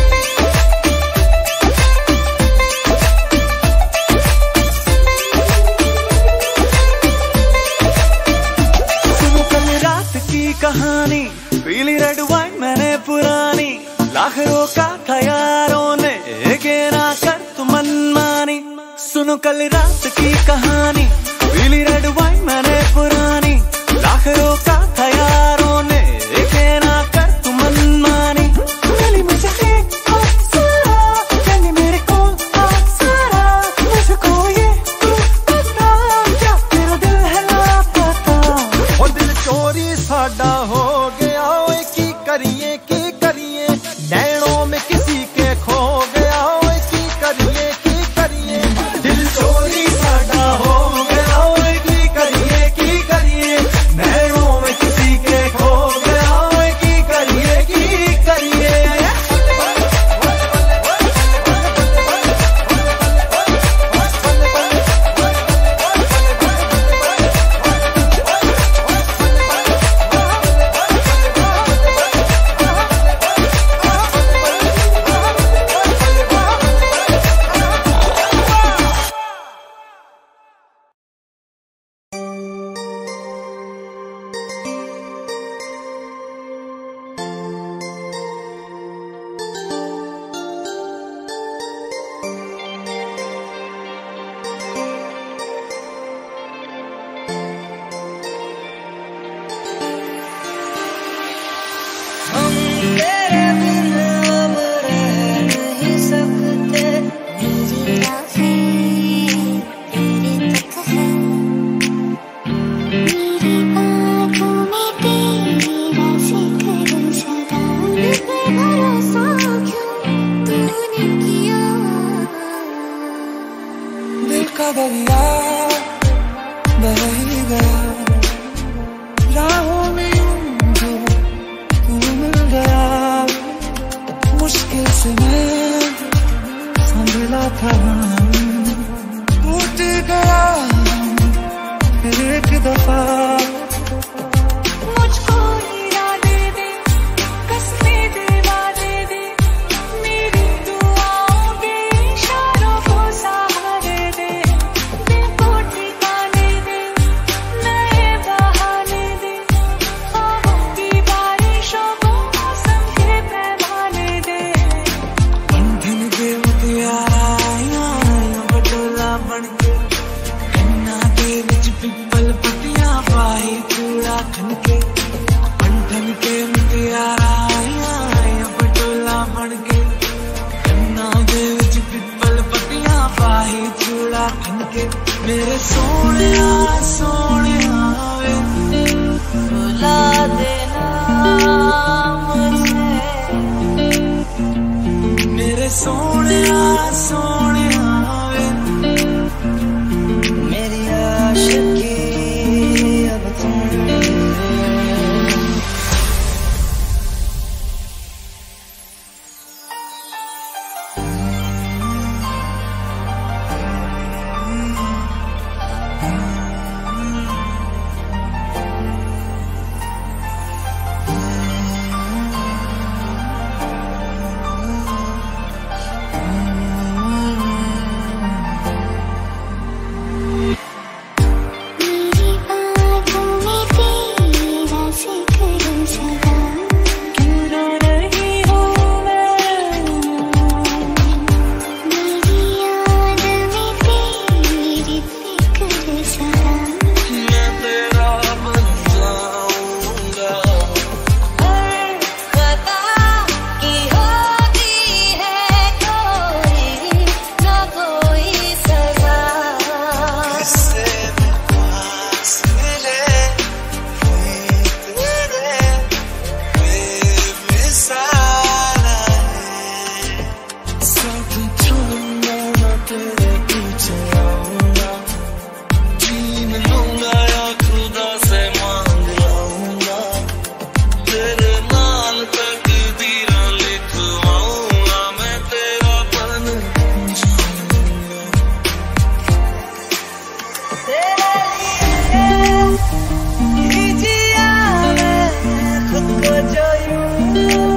कहानी पीली रेड वाइन मैंने पुरानी लाख रोका था यारों ने के ना कर तू मनमानी। सुनो कल रात की कहानी पीली रेड वाइन मैंने पुरानी लाख रोका था यारों ने के ना कर तू मनमानी। मिली मुझे एक अप्सरा कहनी मेरे को अप्सरा मुझको ये तू बता क्या तेरा दिल है लापता। और दिल चोरी साडा हो गया ओए की करिए की करिए नैनों में किसी के खो गया ओए की करिए की करिए। दिल चोरी साडा हो गया ओए की करिए की करिए नैनों में किसी के खो गया ओए की करिए की करिए।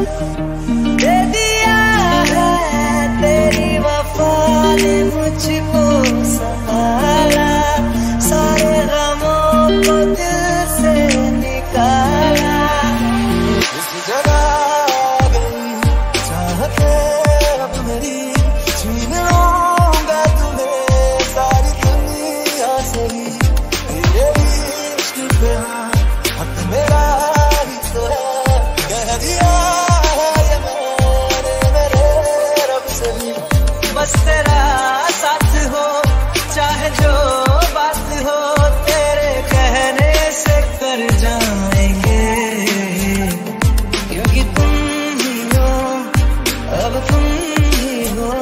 दे दिया है तेरी वफा ने मुझको संभाला, सारे गमों को दिल से निकाला। इस जगह गई चाहते अब मेरी, छीन लूंगा तुम्हें सारी दुनिया से ही। तेरे इश्क पे हक मेरा ही तो है, कह दिया है ये मैंने मेरे रब से भी। बस तेरा साथ हो चाहे जो बात हो, तेरे कहने से कर जाएंगे, क्योंकि तुम ही हो अब तुम ही हो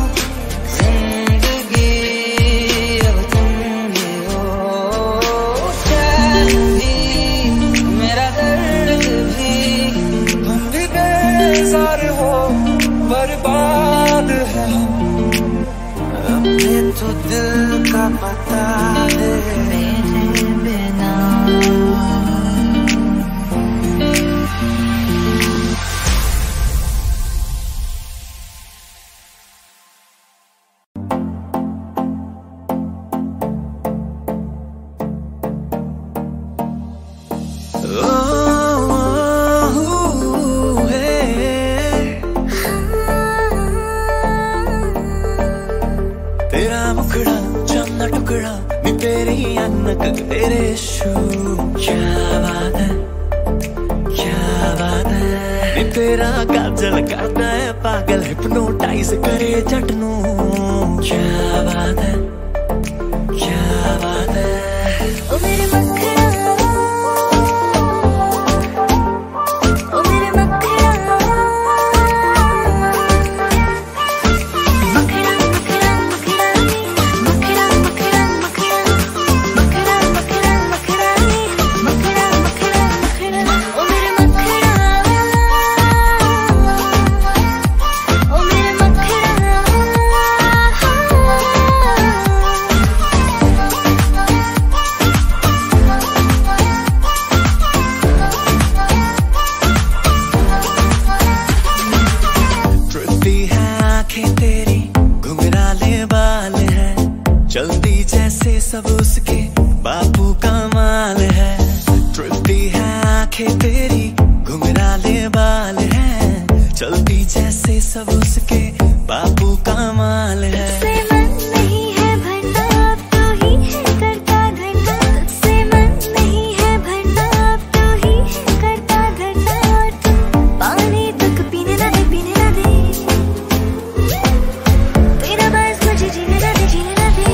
जिंदगी, अब तुम ही हो। चैन भी मेरा दर्द भी, तुम भी बेजार हो बर्बाद है हम। अपने तो दिल का पता दे मेरे बिना। तेरा मुखड़ा चन्ना टुकड़ा नी तेरी अनक तेरे शू, क्या बात है क्या बात है। नी तेरा काजल करता है पागल, हिप्नोटाइज करे जट नू, क्या बात है क्या बात है। ओ मेरे मखना, ओ मेरे मखना, मखना मखना मखना मखना मखना मखना मखना मखना मखना मखना मखना मखना। ओ मेरे मखना, ओ मेरे मखना। ट्रिपी है आंखें तेरी, घुंघराले बाल है, चलती जैसे सब उसके बापू का माल है। ट्रिपी है आंखें तेरी, घुंघराले बाल है, चलती जैसे सब उसके बापू का माल है। तुझसे मन नहीं है भरना, अब तो ही है करता धरना। तुझसे मन नहीं है भरना, अब तो ही है करता धरना। और तू पानी तक पीने ना दे, पीने ना दे, तेरा बस मुझे जीने ना दे, जीने ना दे।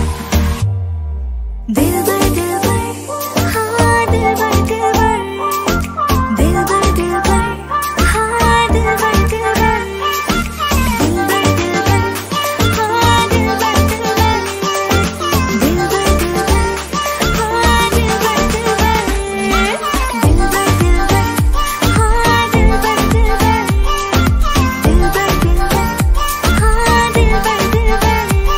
दिल भर दिल भर, हाँ दिल भर दिल भर, दिल भर दिल भर, हाँ दिल भर दिल भर, दिल भर दिल भर, हाँ दिल भर दिल भर, दिल भर दिल भर, हाँ दिल भर दिल भर, दिल भर दिल भर, हाँ दिल भर दिल भर, दिल भर दिल भर, हाँ दिल भर दिल भर।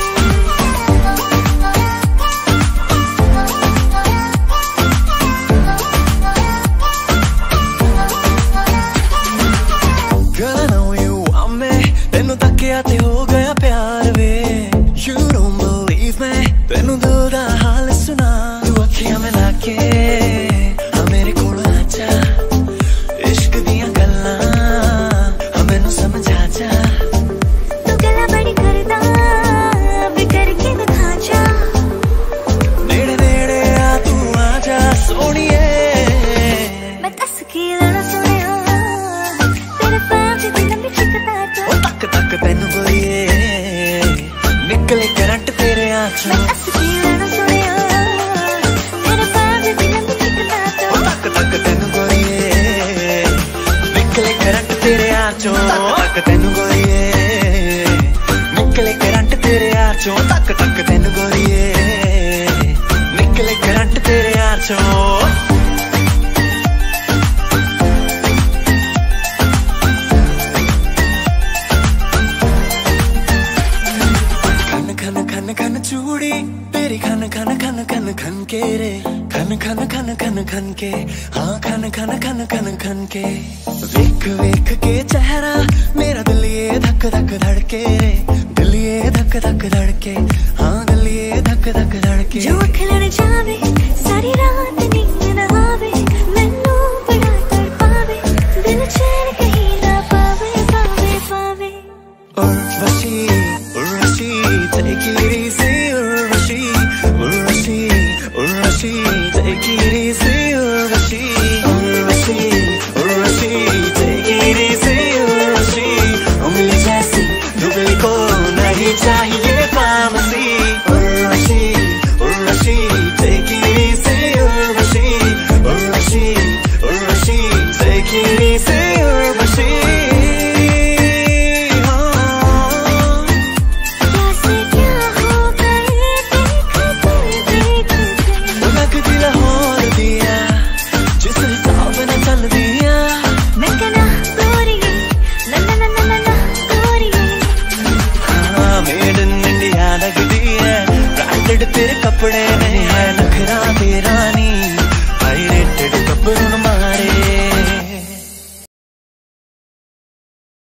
Girl, I know you want me, तेनू तकिया ते हो गया प्यार वे। You don't believe me, तेनू दिल दा हाल सुना। तू अखियां मिला के हाँ मेरे कोल आजा, इश्क दियां गल्लां हाँ मैनू समझा जा। तू गला बड़ी करदा, अबे करके दिखा जा। नेड़े नेड़े आ तू आजा सोनिए, मैं दस की लड़ा सुनिया, तेरे पैर दी दिल में खिचता तो। ओ तक तक तेनू गोलिए, निकले करंट तेरे आँचों। मैं दस की लड़ा सुनिया, तेरे पैर दी दिल में खिचता तो। ओ तक तक तेनू गोलिए, निकले करंट तेरे आँचों। तक तेनू गोलिए, निकले करंट तेरे आँचों। तक तक तेनू गोलिए, निकले करंट तेरे आँचों। खन खन खन खन चूड़ी तेरी खन खन खन खन खन के रे, खन खन खन खन खन के, हाँ खन खन खन खन खन के। वेख वेख के चेहरा मेरा दिल ये धक धक धड़के रे, दिल ये धक धक धड़के, हाँ दिल ये धक धक धड़के। जो खिलड़ जावे सारी रात नींद न आवे, मैनू बड़ा तड़पावे, दिल चैन कहीं ना पावे पावे पावे। Urvashi, Urvashi, take it easy, Urvashi, Urvashi, Urvashi, take it easy, Urvashi, Urvashi, Urvashi, take it easy, Urvashi, उंगली जैसी दुबली को नहीं चाहिए pharmacy. Urvashi, Urvashi, take it easy, Urvashi, Urvashi, Urvashi, take it easy, Urvashi। तेरे कपड़े